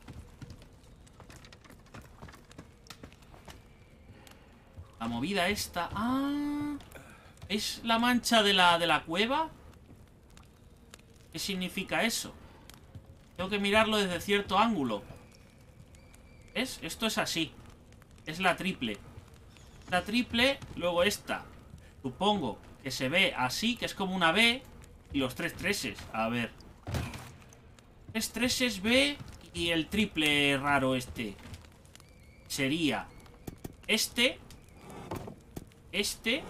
La movida esta. Ah, ¿es la mancha de la cueva? ¿Qué significa eso? Tengo que mirarlo desde cierto ángulo. ¿Ves? Esto es así. Es la triple. La triple, luego esta. Supongo que se ve así, que es como una B. Y los 3 treses. A ver. 3 treses B y el triple raro este. Sería este. Este.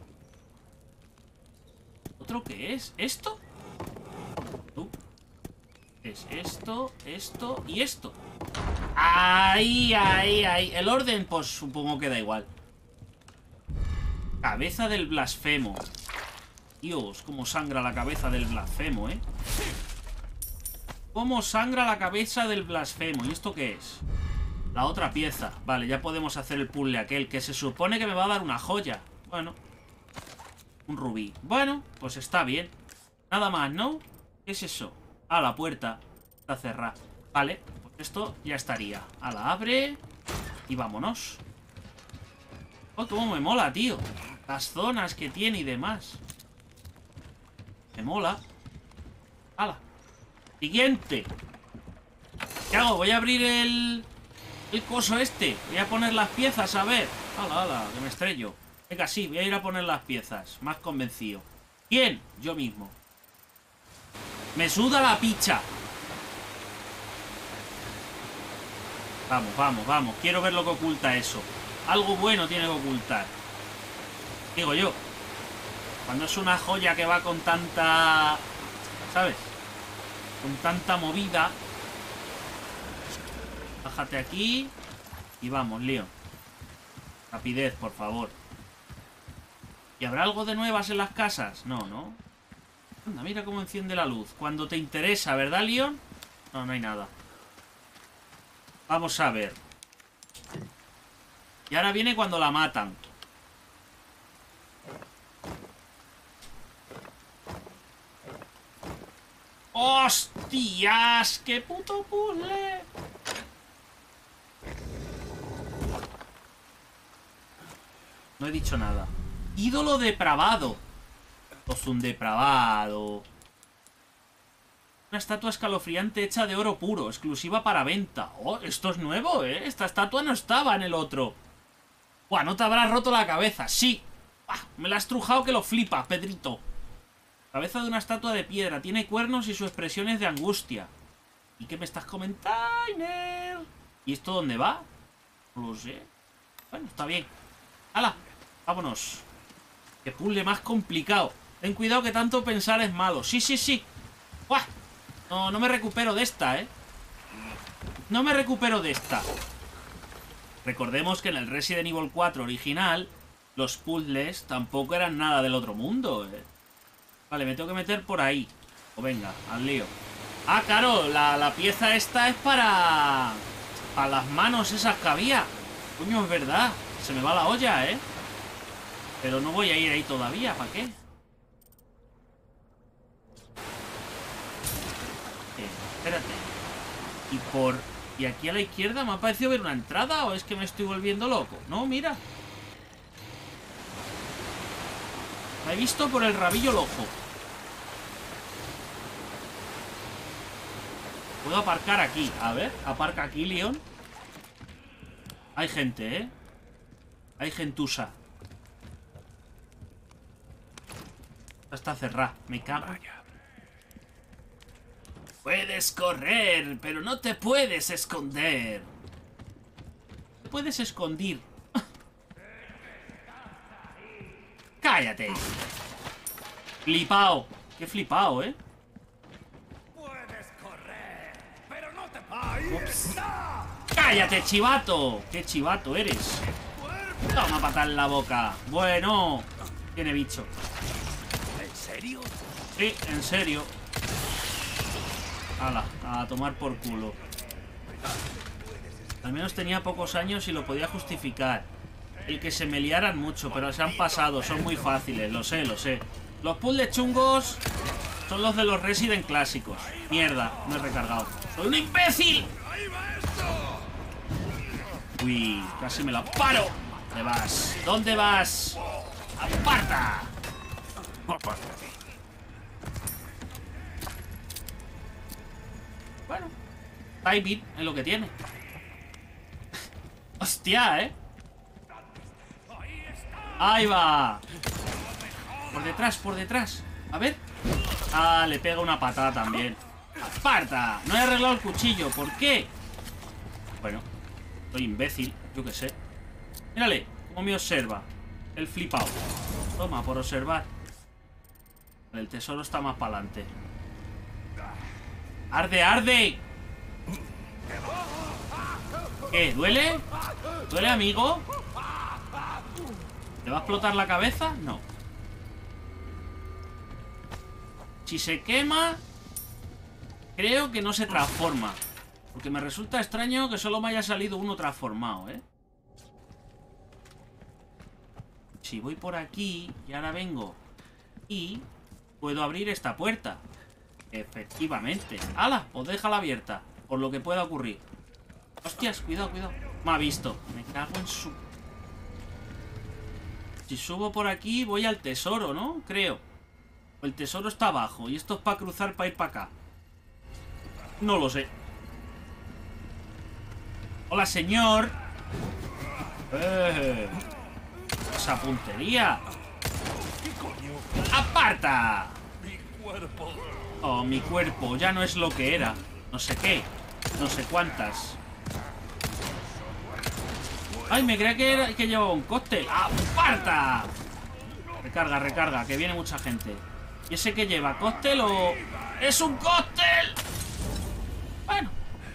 ¿Otro qué es? ¿Esto? Es esto, esto y esto. Ahí, ahí, ahí. El orden, pues supongo que da igual. Cabeza del blasfemo. Dios, cómo sangra la cabeza del blasfemo, ¿eh? Cómo sangra la cabeza del blasfemo. ¿Y esto qué es? La otra pieza. Vale, ya podemos hacer el puzzle aquel, que se supone que me va a dar una joya. Bueno. Un rubí. Bueno, pues está bien. Nada más, ¿no? ¿Qué es eso? Ah, la puerta. Está cerrada. Vale, pues esto ya estaría. La abre. Y vámonos. Oh, cómo me mola, tío. Las zonas que tiene y demás. Me mola. ¡Hala! Siguiente. ¿Qué hago? Voy a abrir el coso este. Voy a poner las piezas, a ver. ¡Hala, hala! Que me estrello. Venga, sí, voy a ir a poner las piezas. Más convencido. ¿Quién? Yo mismo. Me suda la picha. Vamos, vamos, vamos. Quiero ver lo que oculta eso. Algo bueno tiene que ocultar. Digo yo. Cuando es una joya que va con tanta... ¿sabes? Con tanta movida. Bájate aquí. Y vamos, Leon. Rapidez, por favor. ¿Y habrá algo de nuevas en las casas? No, ¿no? Anda, mira cómo enciende la luz. Cuando te interesa, ¿verdad, Leon? No, no hay nada. Vamos a ver. Y ahora viene cuando la matan. ¡Hostias! ¡Qué puto puzzle! No he dicho nada. Ídolo depravado. Sos un depravado. Una estatua escalofriante hecha de oro puro, exclusiva para venta. Oh, esto es nuevo, ¿eh? Esta estatua no estaba en el otro. Buah, no te habrás roto la cabeza. Sí. Me la has trujado que lo flipas, Pedrito. Cabeza de una estatua de piedra. Tiene cuernos y su expresión es de angustia. ¿Y qué me estás comentando? ¿Y esto dónde va? No lo sé. Bueno, está bien. ¡Hala! Vámonos. Qué puzzle más complicado. Ten cuidado que tanto pensar es malo. Sí, sí, sí. ¡Buah! No, no me recupero de esta, ¿eh? No me recupero de esta. Recordemos que en el Resident Evil 4 original los puzzles tampoco eran nada del otro mundo, ¿eh? Vale, me tengo que meter por ahí. O venga, al lío. Ah, claro, la pieza esta es para las manos esas que había. Coño, es verdad. Se me va la olla, ¿eh? Pero no voy a ir ahí todavía, ¿para qué? Espérate. ¿Y aquí a la izquierda me ha parecido ver una entrada o es que me estoy volviendo loco? No, mira. La he visto por el rabillo al ojo. Puedo aparcar aquí. A ver, aparca aquí, Leon. Hay gente, ¿eh? Hay gentusa. Está cerrada. Me cago. Puedes correr, pero no te puedes esconder. Te puedes escondir. ¡Cállate! Flipao. Qué flipao, ¿eh? Puedes correr, pero no te... Ups. ¡Cállate, chivato! ¡Qué chivato eres! Toma patada en la boca. Bueno. Tiene bicho. ¿En serio? Sí, en serio. Hala, a tomar por culo. Al menos tenía pocos años y lo podía justificar. El que se me liaran mucho, pero se han pasado, son muy fáciles, lo sé, lo sé. Los puzzles chungos son los de los Resident clásicos. Mierda, no he recargado. ¡Soy un imbécil! Uy, casi me la paro. ¿Dónde vas? ¿Dónde vas? ¡Aparta! Apártate. Bueno, timing es lo que tiene. Hostia, ¿eh? Ahí va. Por detrás, por detrás. A ver. Ah, le pega una patada también. ¡Aparta! No he arreglado el cuchillo. ¿Por qué? Bueno, soy imbécil. Yo qué sé. Mírale, cómo me observa. El flipado. Toma, por observar. El tesoro está más para adelante. ¡Arde, arde! ¿Qué? ¿Duele? ¿Duele, amigo? ¿Te va a explotar la cabeza? No. Si se quema, creo que no se transforma. Porque me resulta extraño que solo me haya salido uno transformado, ¿eh? Si voy por aquí y ahora vengo y puedo abrir esta puerta. Efectivamente. ¡Hala! Pues déjala abierta. Por lo que pueda ocurrir. Hostias, cuidado, cuidado. Me ha visto. Me cago en su... Si subo por aquí voy al tesoro, ¿no? Creo. O el tesoro está abajo. Y esto es para cruzar, para ir para acá. No lo sé. Hola, señor. esa puntería? ¡Aparta! Oh, mi cuerpo ya no es lo que era. No sé qué. No sé cuántas. Ay, me creía que llevaba un cóctel. ¡Aparta! Recarga, recarga, que viene mucha gente. ¿Y ese que lleva? ¿Cóctel o...? ¡Es un cóctel! Bueno.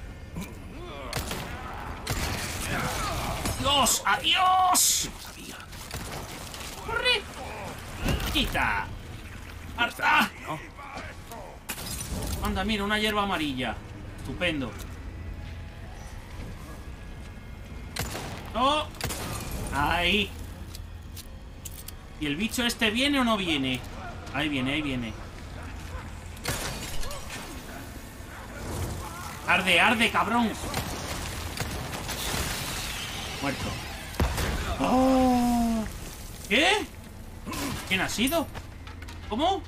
¡Dios! ¡Adiós! ¡Corre! ¡Quita! ¡Harta! Anda, mira, una hierba amarilla. Estupendo. ¡No! Ahí. ¿Y el bicho este viene o no viene? Ahí viene, ahí viene. ¡Arde, arde, cabrón! Muerto. ¡Oh! ¿Qué? ¿Quién ha sido? ¿Cómo?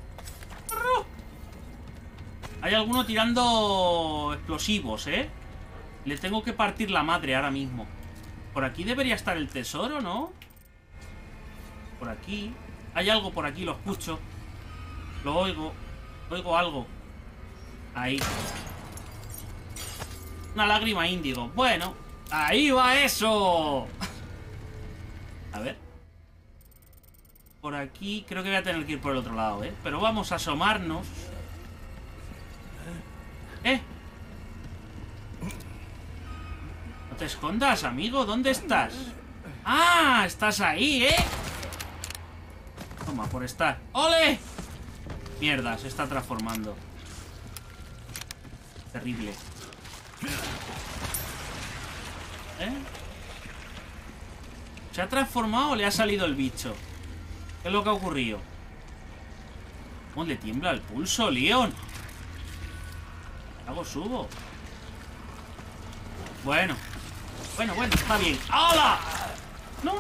Hay alguno tirando explosivos, ¿eh? Le tengo que partir la madre ahora mismo. Por aquí debería estar el tesoro, ¿no? Por aquí. Hay algo por aquí, lo escucho. Lo oigo. Oigo algo. Ahí. Una lágrima índigo. Bueno, ahí va eso. A ver. Por aquí creo que voy a tener que ir por el otro lado, ¿eh? Pero vamos a asomarnos. No te escondas, amigo. ¿Dónde estás? ¡Ah! Estás ahí, ¿eh? Toma, por estar. ¡Ole! Mierda, se está transformando. Terrible. ¿Se ha transformado o le ha salido el bicho? ¿Qué es lo que ha ocurrido? ¿Cómo le tiembla el pulso, Leon? Hago subo. Bueno. Bueno, está bien. ¡Hola! No.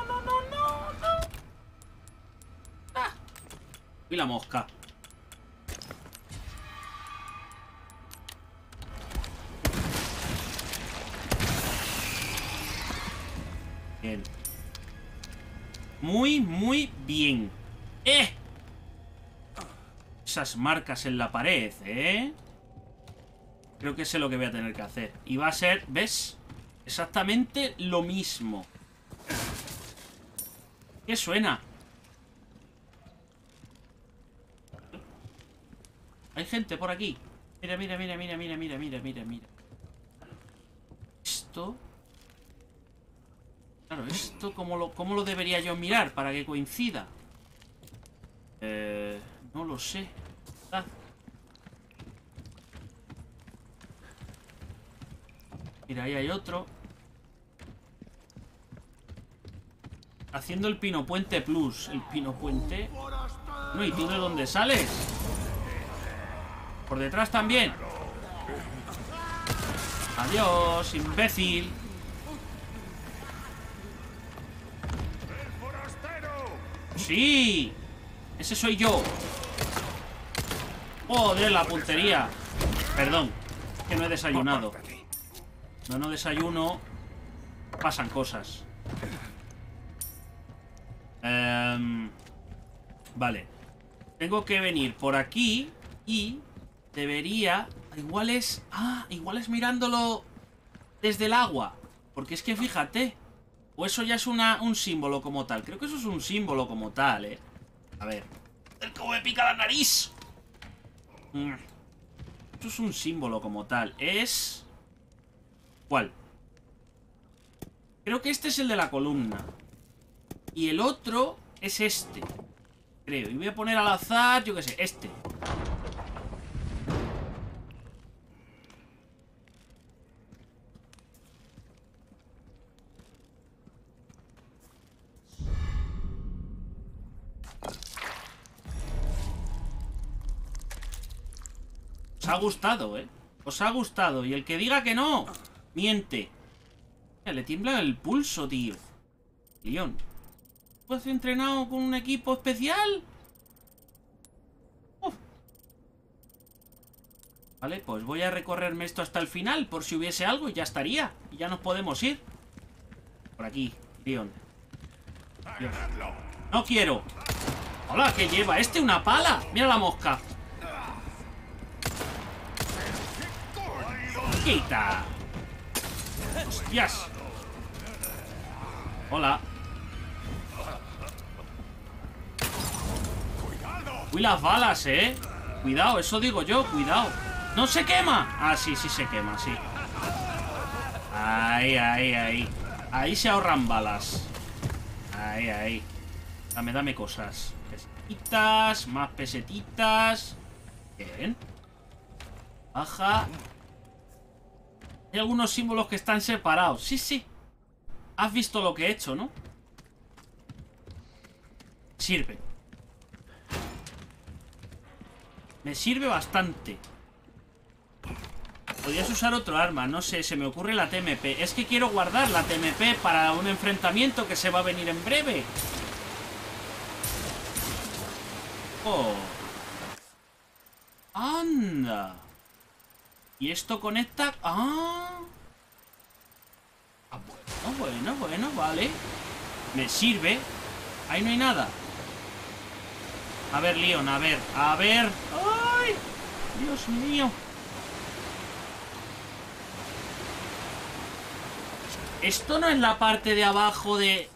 Ah. Y la mosca. Bien. Muy bien. Esas marcas en la pared, Creo que sé lo que voy a tener que hacer. Y va a ser, ¿ves? Exactamente lo mismo. ¿Qué suena? Hay gente por aquí. Mira. Esto... Claro, esto ¿cómo lo debería yo mirar para que coincida? No lo sé. Mira, ahí hay otro. Haciendo el Pino Puente Plus. El Pino Puente. No, ¿y tú de dónde sales? Por detrás también. Adiós, imbécil. ¡Sí! Ese soy yo. ¡Joder, la puntería! Perdón, que no he desayunado. No desayuno. Pasan cosas. Vale. Tengo que venir por aquí y debería... Igual es... Ah, igual es mirándolo desde el agua. Porque es que fíjate. O eso ya es un símbolo como tal. Creo que eso es un símbolo como tal, A ver. ¡Cómo me pica la nariz! Eso es un símbolo como tal. Es... ¿Cuál? Creo que este es el de la columna. Y el otro es este. Creo. Y voy a poner al azar, yo qué sé, este. Os ha gustado, Os ha gustado. Y el que diga que no, miente. Le tiembla el pulso, tío. Leon, ¿tú has entrenado con un equipo especial? Uf. Vale, pues voy a recorrerme esto hasta el final, por si hubiese algo y ya estaría. Y ya nos podemos ir. Por aquí, Leon. Dios. No quiero. Hola, ¿qué lleva? ¿Este una pala? Mira la mosca. ¡Quita! ¡Hostias! Hola. Uy, las balas, ¿eh? Cuidado, eso digo yo, cuidado. ¿No se quema? Ah, sí, sí se quema, sí. Ahí, ahí, ahí. Ahí se ahorran balas. Ahí, ahí. Dame cosas. Pesetitas, más pesetitas. Bien. Baja. Hay algunos símbolos que están separados. Sí, sí. Has visto lo que he hecho, ¿no? Sirve. Me sirve bastante. Podrías usar otro arma, no sé, se me ocurre la TMP. Es que quiero guardar la TMP para un enfrentamiento que se va a venir en breve. Oh. Anda. Y esto conecta... Ah. Bueno, vale. Me sirve. Ahí no hay nada. A ver, Leon, a ver. ¡Ay! Dios mío. Esto no es la parte de abajo de...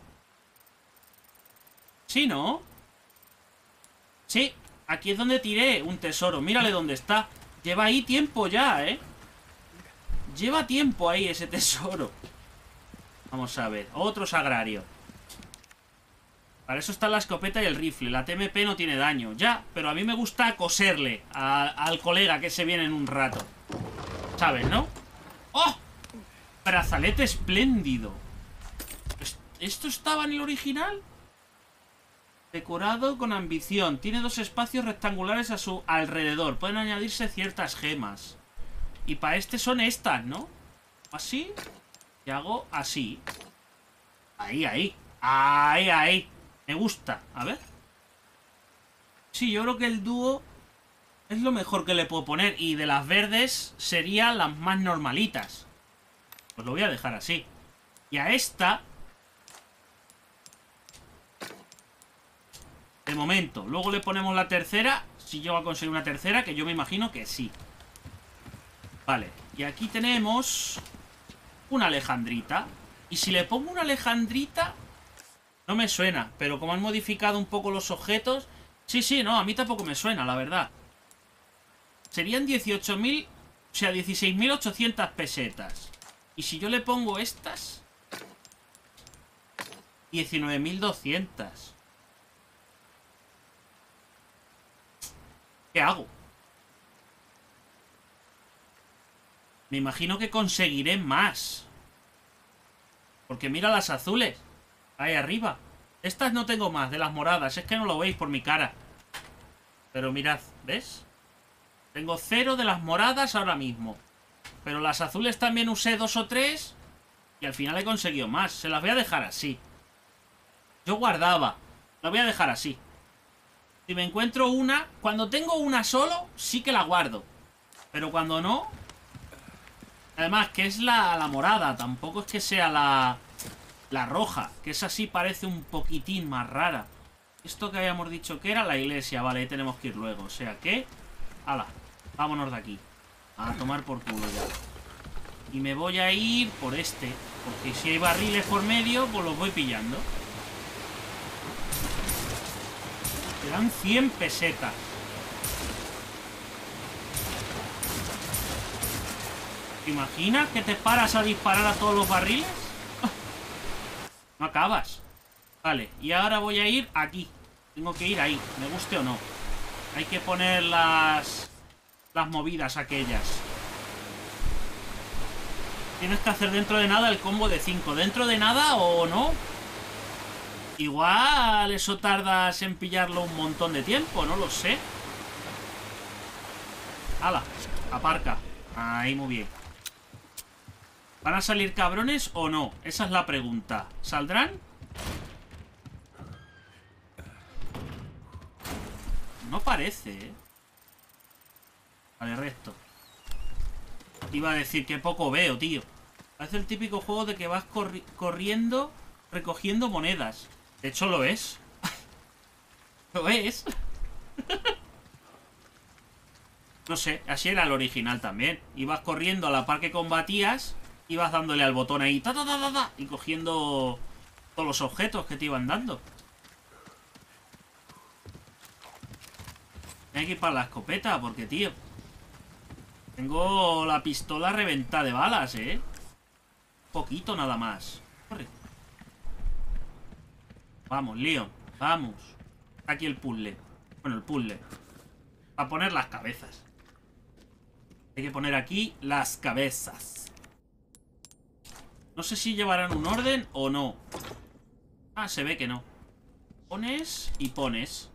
Sí, ¿no? Sí, aquí es donde tiré un tesoro. Mírale dónde está. Lleva ahí tiempo ya, ¿eh? Lleva tiempo ahí ese tesoro. Vamos a ver. Otro sagrario. Para eso está la escopeta y el rifle. La TMP no tiene daño. Ya, pero a mí me gusta coserle al colega que se viene en un rato. ¿Sabes, no? ¡Oh! Brazalete espléndido. ¿Esto estaba en el original? Decorado con ambición. Tiene 2 espacios rectangulares a su alrededor. Pueden añadirse ciertas gemas. Y para este son estas, ¿no? Así. Y hago así. Ahí, ahí. Ahí, ahí. Me gusta. A ver. Sí, yo creo que el dúo es lo mejor que le puedo poner. Y de las verdes serían las más normalitas. Pues lo voy a dejar así. Y a esta... De momento. Luego le ponemos la tercera. Si llego a conseguir una tercera, que yo me imagino que sí. Vale. Y aquí tenemos... una alejandrita. Y si le pongo una alejandrita... No me suena. Pero como han modificado un poco los objetos... Sí, sí, no. A mí tampoco me suena, la verdad. Serían 18.000... O sea, 16.800 pesetas. Y si yo le pongo estas... 19.200. ¿Qué hago? Me imagino que conseguiré más. Porque mira las azules. Ahí arriba. Estas no tengo más, de las moradas. Es que no lo veis por mi cara. Pero mirad, ¿ves? Tengo 0 de las moradas ahora mismo. Pero las azules también usé 2 o 3. Y al final he conseguido más. Se las voy a dejar así. Yo guardaba. La voy a dejar así. Si me encuentro una... Cuando tengo una solo, sí que la guardo. Pero cuando no... Además, que es la morada. Tampoco es que sea la roja. Que esa sí parece un poquitín más rara. Esto que habíamos dicho que era la iglesia. Vale, ahí tenemos que ir luego. O sea que... ¡Hala! Vámonos de aquí. A tomar por culo ya. Y me voy a ir por este. Porque si hay barriles por medio, pues los voy pillando. Te dan 100 pesetas. ¿Te imaginas que te paras a disparar a todos los barriles? No acabas. Vale, y ahora voy a ir aquí. Tengo que ir ahí, me guste o no. Hay que poner las movidas aquellas. Tienes que hacer dentro de nada el combo de 5. ¿Dentro de nada o no? Igual eso tardas en pillarlo un montón de tiempo, no lo sé. ¡Hala! Aparca. Ahí, muy bien. ¿Van a salir cabrones o no? Esa es la pregunta. ¿Saldrán? No parece, ¿eh? Vale, recto. Iba a decir que poco veo, tío. Parece el típico juego de que vas corriendo recogiendo monedas. De hecho, lo es. Lo es. No sé, así era el original también. Ibas corriendo a la par que combatías, ibas dándole al botón ahí, ta, ta, ta, ta, ta, y cogiendo todos los objetos que te iban dando. Hay que ir para la escopeta, porque, tío, tengo la pistola reventada de balas, ¿eh? Poquito nada más. Corre. Vamos, Leon, vamos. Aquí el puzzle. Bueno, el puzzle. Para poner las cabezas. Hay que poner aquí las cabezas. No sé si llevarán un orden o no. Ah, se ve que no. Pones y pones.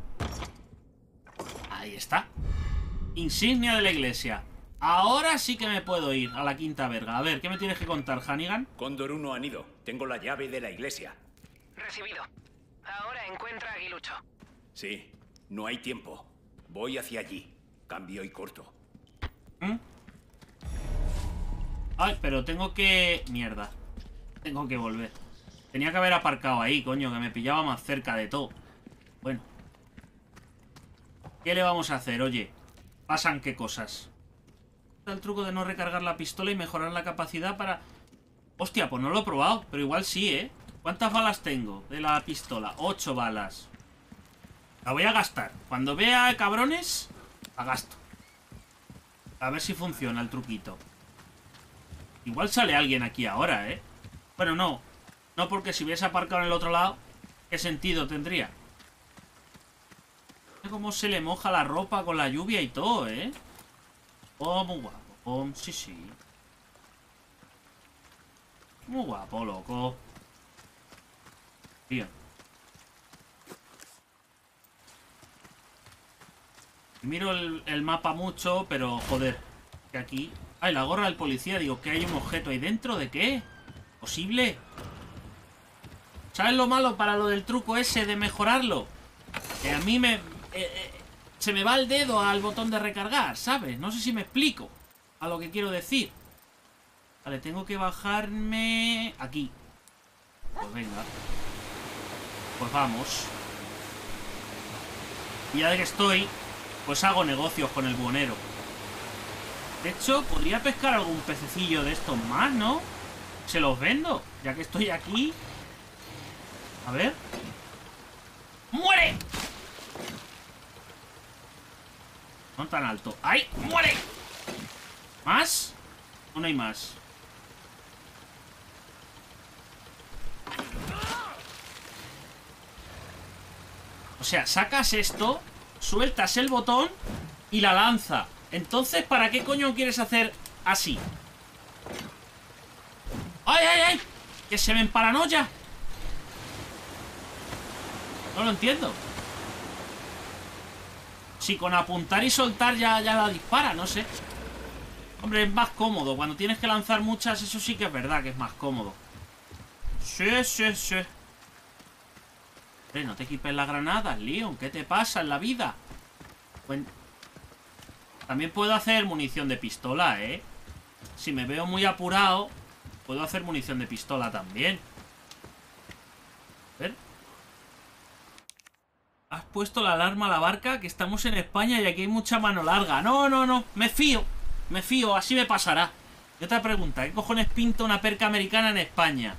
Ahí está. Insignia de la iglesia. Ahora sí que me puedo ir a la quinta verga. A ver, ¿qué me tienes que contar, Hannigan? Cóndor 1 han ido. Tengo la llave de la iglesia. Recibido. Ahora encuentra a Aguilucho. Sí, no hay tiempo. Voy hacia allí. Cambio y corto. Ay, pero tengo que... Mierda. Tengo que volver. Tenía que haber aparcado ahí, coño, que me pillaba más cerca de todo. Bueno. ¿Qué le vamos a hacer? Oye, pasan qué cosas. El truco de no recargar la pistola y mejorar la capacidad para... Hostia, pues no lo he probado, pero igual sí, ¿eh? ¿Cuántas balas tengo de la pistola? 8 balas. La voy a gastar. Cuando vea cabrones, la gasto. A ver si funciona el truquito. Igual sale alguien aquí ahora, ¿eh? Bueno, no. No, porque si hubiese aparcado en el otro lado, ¿qué sentido tendría? Mira cómo se le moja la ropa con la lluvia y todo, ¿eh? Oh, muy guapo. Oh, sí, sí. Muy guapo, loco. Tío. Miro el mapa mucho, pero joder. Que aquí... Ay, la gorra del policía. Digo, ¿que hay un objeto ahí dentro? ¿De qué? ¿Posible? ¿Sabes lo malo para lo del truco ese de mejorarlo? Que a mí me... se me va el dedo al botón de recargar, ¿sabes? No sé si me explico a lo que quiero decir. Vale, tengo que bajarme... Aquí. Pues venga. Pues vamos. Y ya que estoy, pues hago negocios con el buhonero. De hecho, podría pescar algún pececillo de estos más, ¿no? Se los vendo, ya que estoy aquí. A ver. ¡Muere! No tan alto. ¡Ay! ¡Muere! ¿Más? ¿O no hay más? O sea, sacas esto, sueltas el botón y la lanza. Entonces, ¿para qué coño quieres hacer así? ¡Ay, ay, ay! ¡Que se me emparanoia! No lo entiendo. Si con apuntar y soltar ya la dispara, no sé. Hombre, es más cómodo. Cuando tienes que lanzar muchas, eso sí que es verdad que es más cómodo. Sí, sí, sí. No te equipes las granadas, Leon. ¿Qué te pasa en la vida? Bueno, también puedo hacer munición de pistola, ¿eh? Si me veo muy apurado, puedo hacer munición de pistola también. A ver. Has puesto la alarma a la barca, que estamos en España y aquí hay mucha mano larga. No, no, no. Me fío. Me fío. Así me pasará. Y otra pregunta. ¿Qué cojones pinta una perca americana en España?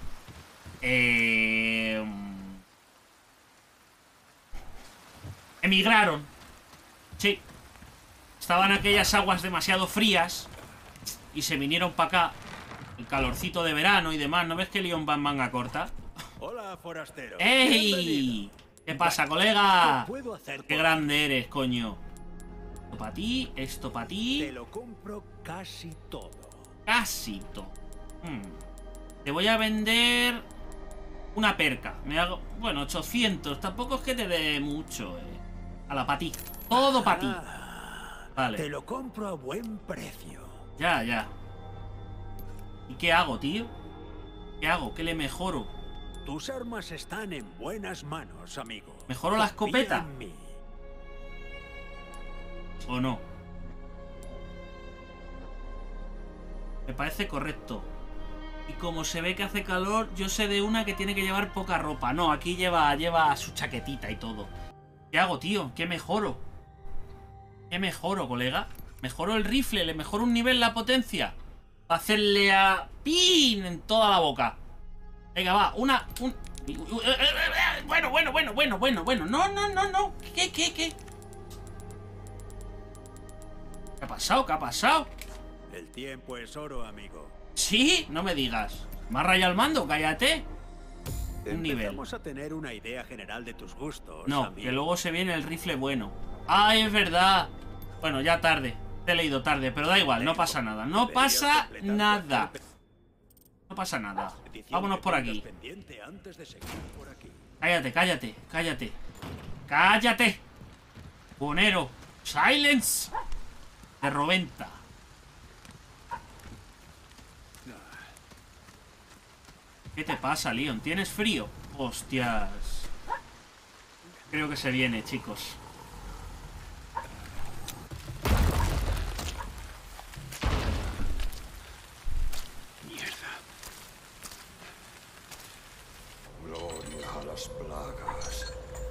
Emigraron. Sí. Estaban aquellas aguas demasiado frías y se vinieron para acá. El calorcito de verano y demás. ¿No ves que Leon va en manga corta? Hola, forastero. ¡Ey! Bienvenido. ¿Qué pasa, colega? ¿Qué puedo hacer Qué por grande eres, coño. Esto para ti, esto para ti? ti. Te lo compro casi todo. Casi todo. Te voy a vender una perca. Me hago... Bueno, 800. Tampoco es que te dé mucho, Ala, para ti. Todo para ti. Vale. Te lo compro a buen precio. Ya, ya. ¿Y qué hago, tío? ¿Qué hago? ¿Qué le mejoro? Tus armas están en buenas manos, amigo. ¿Mejoro la escopeta? Confía en mí. ¿O no? Me parece correcto. Y como se ve que hace calor, yo sé de una que tiene que llevar poca ropa. No, aquí lleva su chaquetita y todo. ¿Qué hago, tío? ¿Qué mejoro? ¿Qué mejoro, colega? ¿Mejoro el rifle? ¿Le mejoro un nivel la potencia? Para hacerle a... ¡Pin! En toda la boca. Venga, va. Bueno. No. ¿Qué? ¿Qué ha pasado? ¿Qué ha pasado? El tiempo es oro, amigo. ¿Sí? No me digas. ¿Me ha rayado el mando? Cállate. Un nivel. Empezamos a tener una idea general de tus gustos, No, amigo. que luego se viene el rifle bueno. ¡Ay, es verdad! Bueno, ya tarde. Te he leído tarde, pero da igual, no pasa nada. No pasa nada. No pasa nada. Vámonos por aquí. Cállate. ¡Cállate! Bonero. ¡Silence! De Roventa. ¿Qué te pasa, Leon? ¿Tienes frío? Hostias. Creo que se viene, chicos. Mierda. Gloria a las plagas.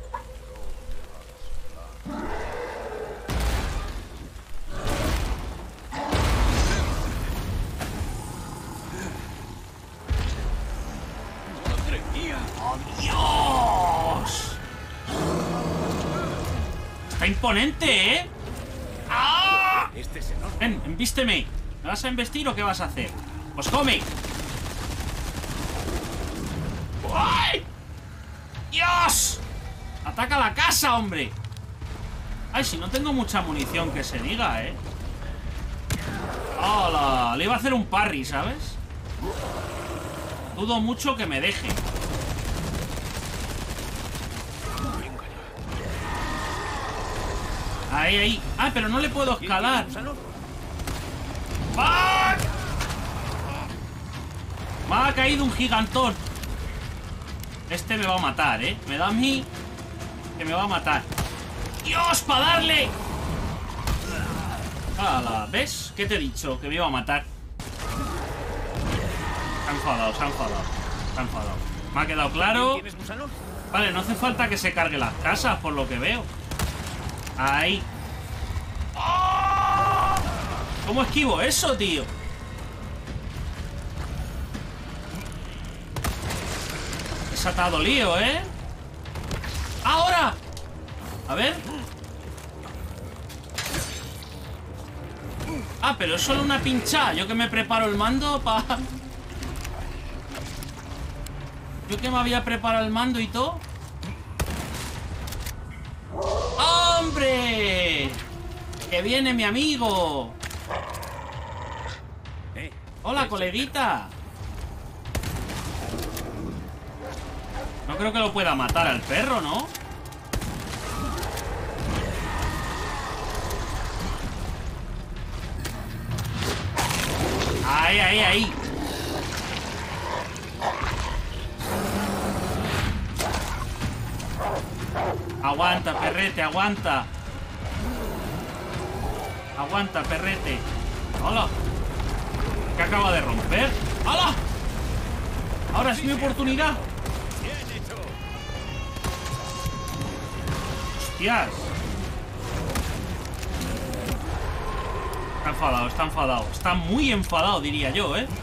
¡Dios! Está imponente, ¿eh? ¡Ah! Este es enorme. Ven, envísteme. ¿Me vas a embestir o qué vas a hacer? ¡Pues come! ¡Ay! ¡Dios! ¡Ataca la casa, hombre! Ay, si no tengo mucha munición que se diga, ¿eh? ¡Hala! Le iba a hacer un parry, ¿sabes? Dudo mucho que me deje. Ahí. Ah, pero no le puedo escalar. ¡Fuck! Me ha caído un gigantón. Este me va a matar, ¿eh? Me da a mí que me va a matar. ¡Dios, para darle! ¡Hala! ¿Ves? ¿Qué te he dicho? Que me iba a matar. Se ha enfadado. Me ha quedado claro. Vale, no hace falta que se cargue las casas, por lo que veo. Ahí. ¡Oh! ¿Cómo esquivo eso, tío? Desatado lío, ¿eh? ¡Ahora! A ver. Ah, pero es solo una pinchada. Yo que me preparo el mando para... Yo que me había preparado el mando y todo. ¡Hombre! ¡Que viene mi amigo! Hola, coleguita. No creo que lo pueda matar al perro, ¿no? Ahí. Aguanta, perrete, aguanta. Aguanta, perrete. ¡Hola! ¿Qué acaba de romper? ¡Hola! Ahora es mi oportunidad. ¡Hostias! Está enfadado. Está muy enfadado, diría yo, ¿eh?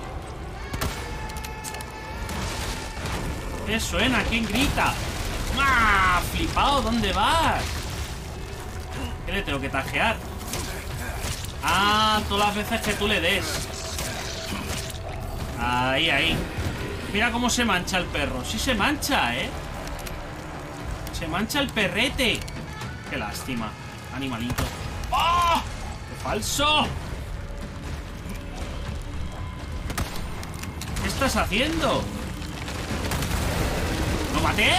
¿Qué suena? ¿Quién grita? ¡Ah! ¡Flipado! ¿Dónde vas? ¿Qué le tengo que tajear? Ah, todas las veces que tú le des. Ahí. Mira cómo se mancha el perro. Sí se mancha, ¿eh? Se mancha el perrete. Qué lástima, animalito. ¡Oh! ¡Qué falso! ¿Qué estás haciendo? ¿Lo maté?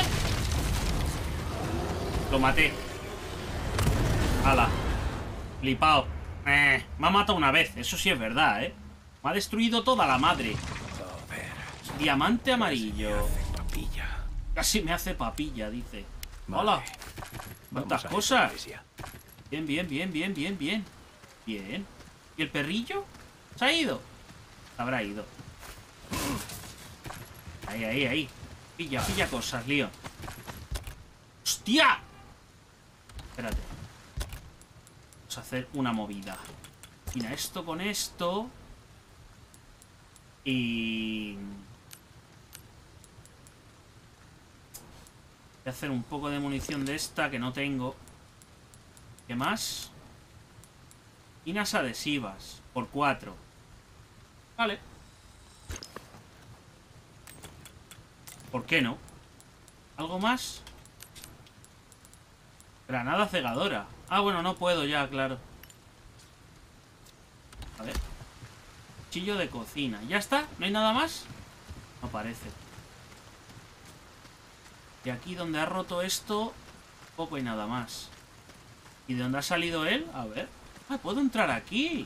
Lo maté. Hala. Flipao. Me ha matado una vez. Eso sí es verdad, ¿eh? Me ha destruido toda la madre. Diamante amarillo. Casi me hace papilla, dice. Hola. ¿Cuántas cosas? Bien. Bien. ¿Y el perrillo? ¿Se ha ido? Habrá ido. Ahí, ahí, ahí. Pilla, pilla cosas, lío. ¡Hostia! Espérate. Vamos a hacer una movida. Mira, esto con esto. Y... voy a hacer un poco de munición de esta que no tengo. ¿Qué más? Minas adhesivas. Por 4. Vale. ¿Por qué no? ¿Algo más? Granada cegadora. Ah, bueno, no puedo ya, claro. A ver. Cuchillo de cocina. ¿Ya está? ¿No hay nada más? No parece. Y aquí donde ha roto esto, poco y nada más. ¿Y de dónde ha salido él? A ver. Ah, puedo entrar aquí.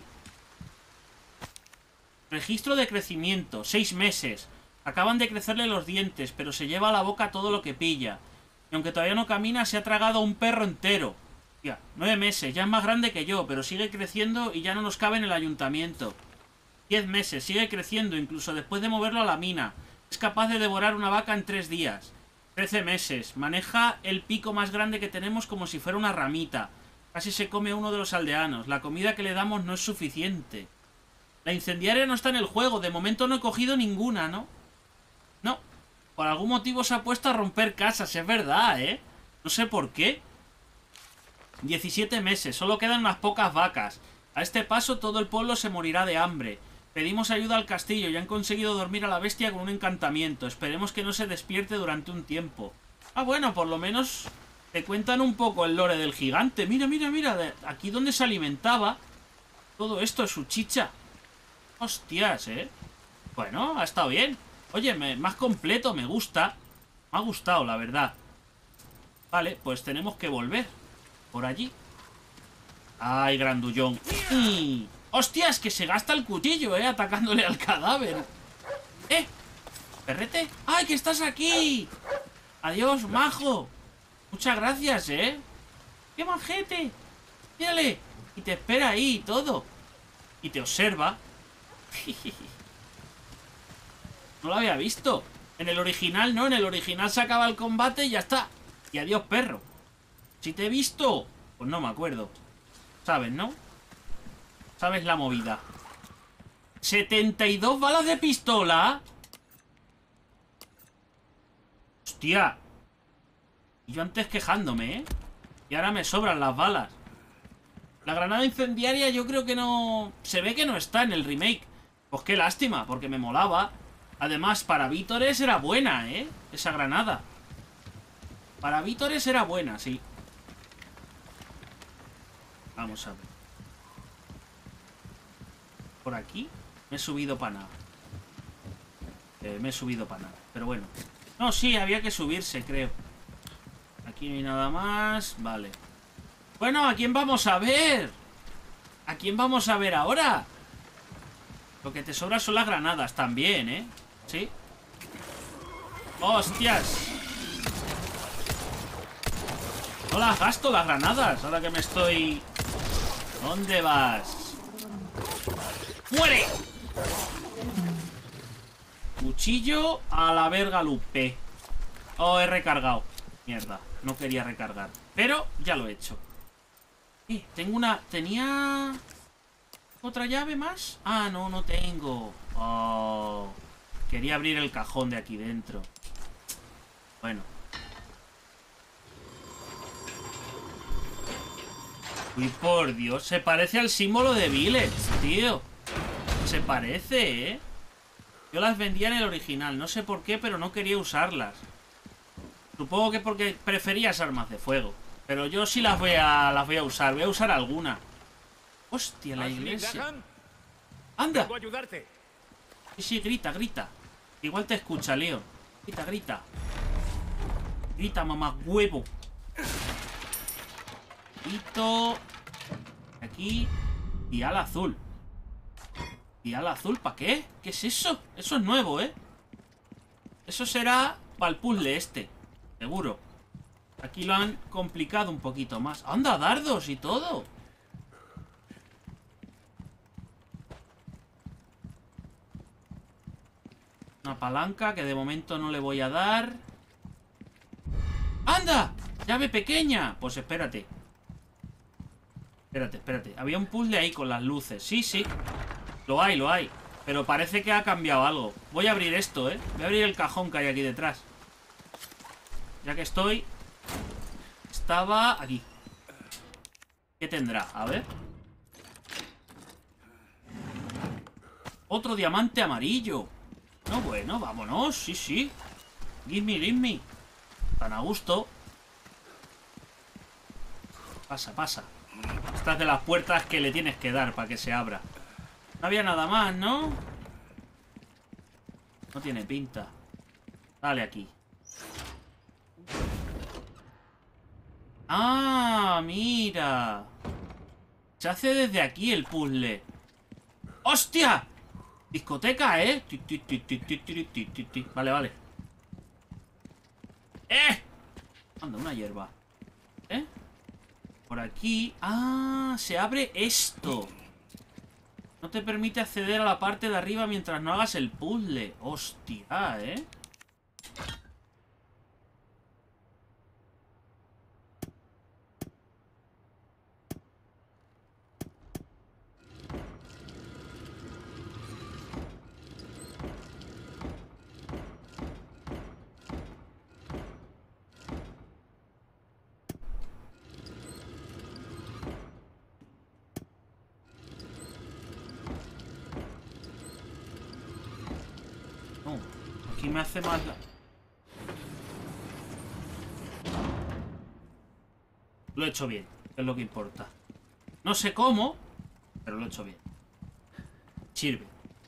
Registro de crecimiento. 6 meses. Acaban de crecerle los dientes, pero se lleva a la boca todo lo que pilla. Y aunque todavía no camina, se ha tragado un perro entero. Tía, 9 meses. Ya es más grande que yo, pero sigue creciendo y ya no nos cabe en el ayuntamiento. 10 meses. Sigue creciendo, incluso después de moverlo a la mina. Es capaz de devorar una vaca en 3 días. 13 meses. Maneja el pico más grande que tenemos como si fuera una ramita. Casi se come a uno de los aldeanos. La comida que le damos no es suficiente. La incendiaria no está en el juego. De momento no he cogido ninguna, ¿no? No. Por algún motivo se ha puesto a romper casas. Es verdad, ¿eh? No sé por qué. 17 meses. Solo quedan unas pocas vacas. A este paso todo el pueblo se morirá de hambre. Pedimos ayuda al castillo y han conseguido dormir a la bestia con un encantamiento. Esperemos que no se despierte durante un tiempo. Ah, bueno, por lo menos te cuentan un poco el lore del gigante. Mira, mira, mira. Aquí donde se alimentaba. Todo esto es su chicha. Hostias, ¿eh? Bueno, ha estado bien. Oye, más completo, me gusta. Me ha gustado, la verdad. Vale, pues tenemos que volver. Por allí. ¡Ay, grandullón! ¡Hostias! Que se gasta el cuchillo, atacándole al cadáver. ¡Perrete! ¡Ay, que estás aquí! ¡Adiós, majo! Muchas gracias, ¡Qué majete! ¡Mírale! Y te espera ahí y todo. Y te observa. No lo había visto. En el original no, en el original se acaba el combate y ya está. Y adiós, perro. Si te he visto, pues no me acuerdo. ¿Sabes, no? ¿Sabes la movida? 72 balas de pistola. Hostia. Y yo antes quejándome, Y ahora me sobran las balas. La granada incendiaria yo creo que no... se ve que no está en el remake. Pues qué lástima, porque me molaba. Además, para Vítores era buena, esa granada. Para Vítores era buena, sí. Vamos a ver. Por aquí me he subido para nada. Me he subido para nada, pero bueno. No, sí, había que subirse, creo. Aquí no hay nada más. Vale. Bueno, ¿a quién vamos a ver? ¿A quién vamos a ver ahora? Lo que te sobra son las granadas también, ¿Sí? ¡Hostias! No las gasto las granadas. Ahora que me estoy... ¿Dónde vas? ¡Muere! Cuchillo a la verga lupe. Oh, he recargado. Mierda, no quería recargar. Pero ya lo he hecho. Tengo una... ¿Tenía otra llave más? Ah, no, no tengo. Oh, quería abrir el cajón de aquí dentro. Bueno. Uy, por Dios, se parece al símbolo de Village, tío. Se parece, Yo las vendía en el original, no sé por qué, pero no quería usarlas. Supongo que porque preferías armas de fuego. Pero yo sí las voy a usar, voy a usar alguna. Hostia, la iglesia. ¡Anda! ¿Puedo ayudarte? Sí, grita, grita. Igual te escucha, Leo. Grita, grita. Grita, mamá huevo. Grito. Aquí. Dial azul. Dial azul, ¿para qué? ¿Qué es eso? Eso es nuevo, Eso será para el puzzle este. Seguro. Aquí lo han complicado un poquito más. ¡Anda, dardos y todo! Una palanca que de momento no le voy a dar. ¡Anda! ¡Llave pequeña! Pues espérate. Espérate. Había un puzzle ahí con las luces. Sí. Lo hay. Pero parece que ha cambiado algo. Voy a abrir esto, ¿eh? Voy a abrir el cajón que hay aquí detrás. Ya que estoy... Estaba aquí. ¿Qué tendrá? A ver. Otro diamante amarillo. No, bueno, vámonos. Sí. Give me. Tan a gusto. Pasa. Estas de las puertas que le tienes que dar para que se abra. No había nada más, ¿no? No tiene pinta. Dale aquí. ¡Ah, mira! Se hace desde aquí el puzzle. ¡Hostia! Discoteca, ¿eh? Vale. Anda, una hierba. Por aquí... ¡Ah! Se abre esto. No te permite acceder a la parte de arriba mientras no hagas el puzzle. Hostia, ¿eh? Aquí me hace más la... Lo he hecho bien, que es lo que importa. No sé cómo, pero lo he hecho bien. Sirve.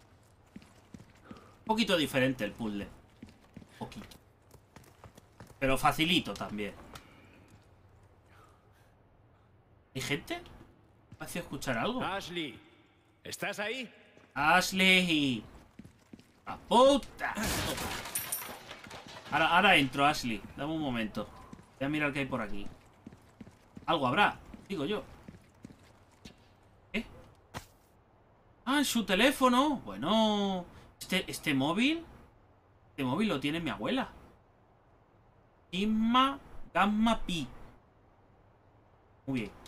Un poquito diferente el puzzle. Un poquito. Pero facilito también. ¿Hay gente? ¿Me hacía escuchar algo? Ashley, ¿estás ahí? Ashley. ¡A puta! Ahora entro, Ashley. Dame un momento. Voy a mirar qué hay por aquí. Algo habrá, digo yo. ¿Qué? Ah, en su teléfono. Bueno, este móvil. Este móvil lo tiene mi abuela. Sigma Gamma Pi. Muy bien.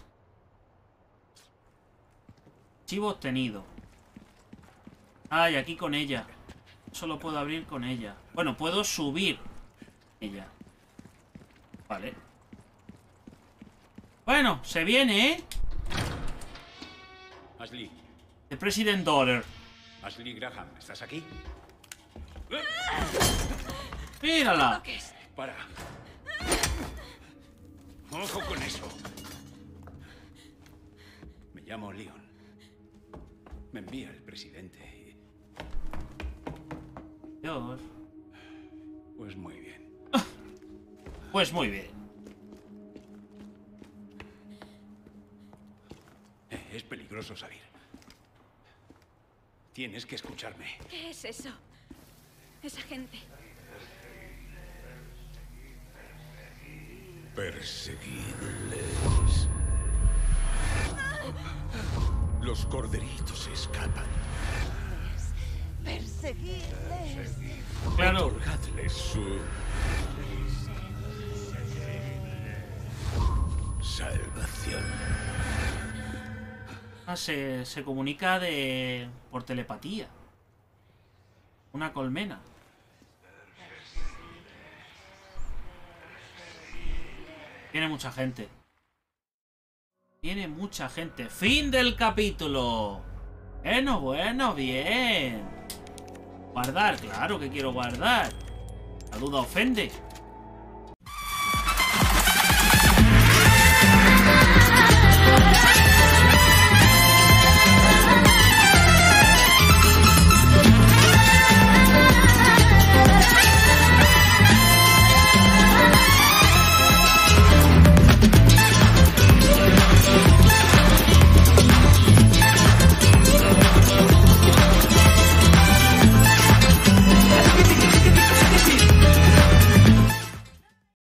Archivo obtenido. Ah, y aquí con ella. Solo puedo abrir con ella. Bueno, puedo subir ella. Vale. Bueno, se viene, ¿eh? Ashley. The President Daughter. Ashley Graham, ¿estás aquí? ¡Mírala! Para. Ojo con eso. Me llamo Leon. Me envía el presidente y... Dios. Pues muy bien. Pues muy bien. Es peligroso salir. Tienes que escucharme. ¿Qué es eso? Esa gente. Perseguidles. Los corderitos escapan. Perseguidles. Claro. Otorgadles su salvación. Ah, se comunica por telepatía. Una colmena. Tiene mucha gente. Tiene mucha gente. Fin del capítulo. Bueno, bien. Guardar, claro que quiero guardar. La duda ofende.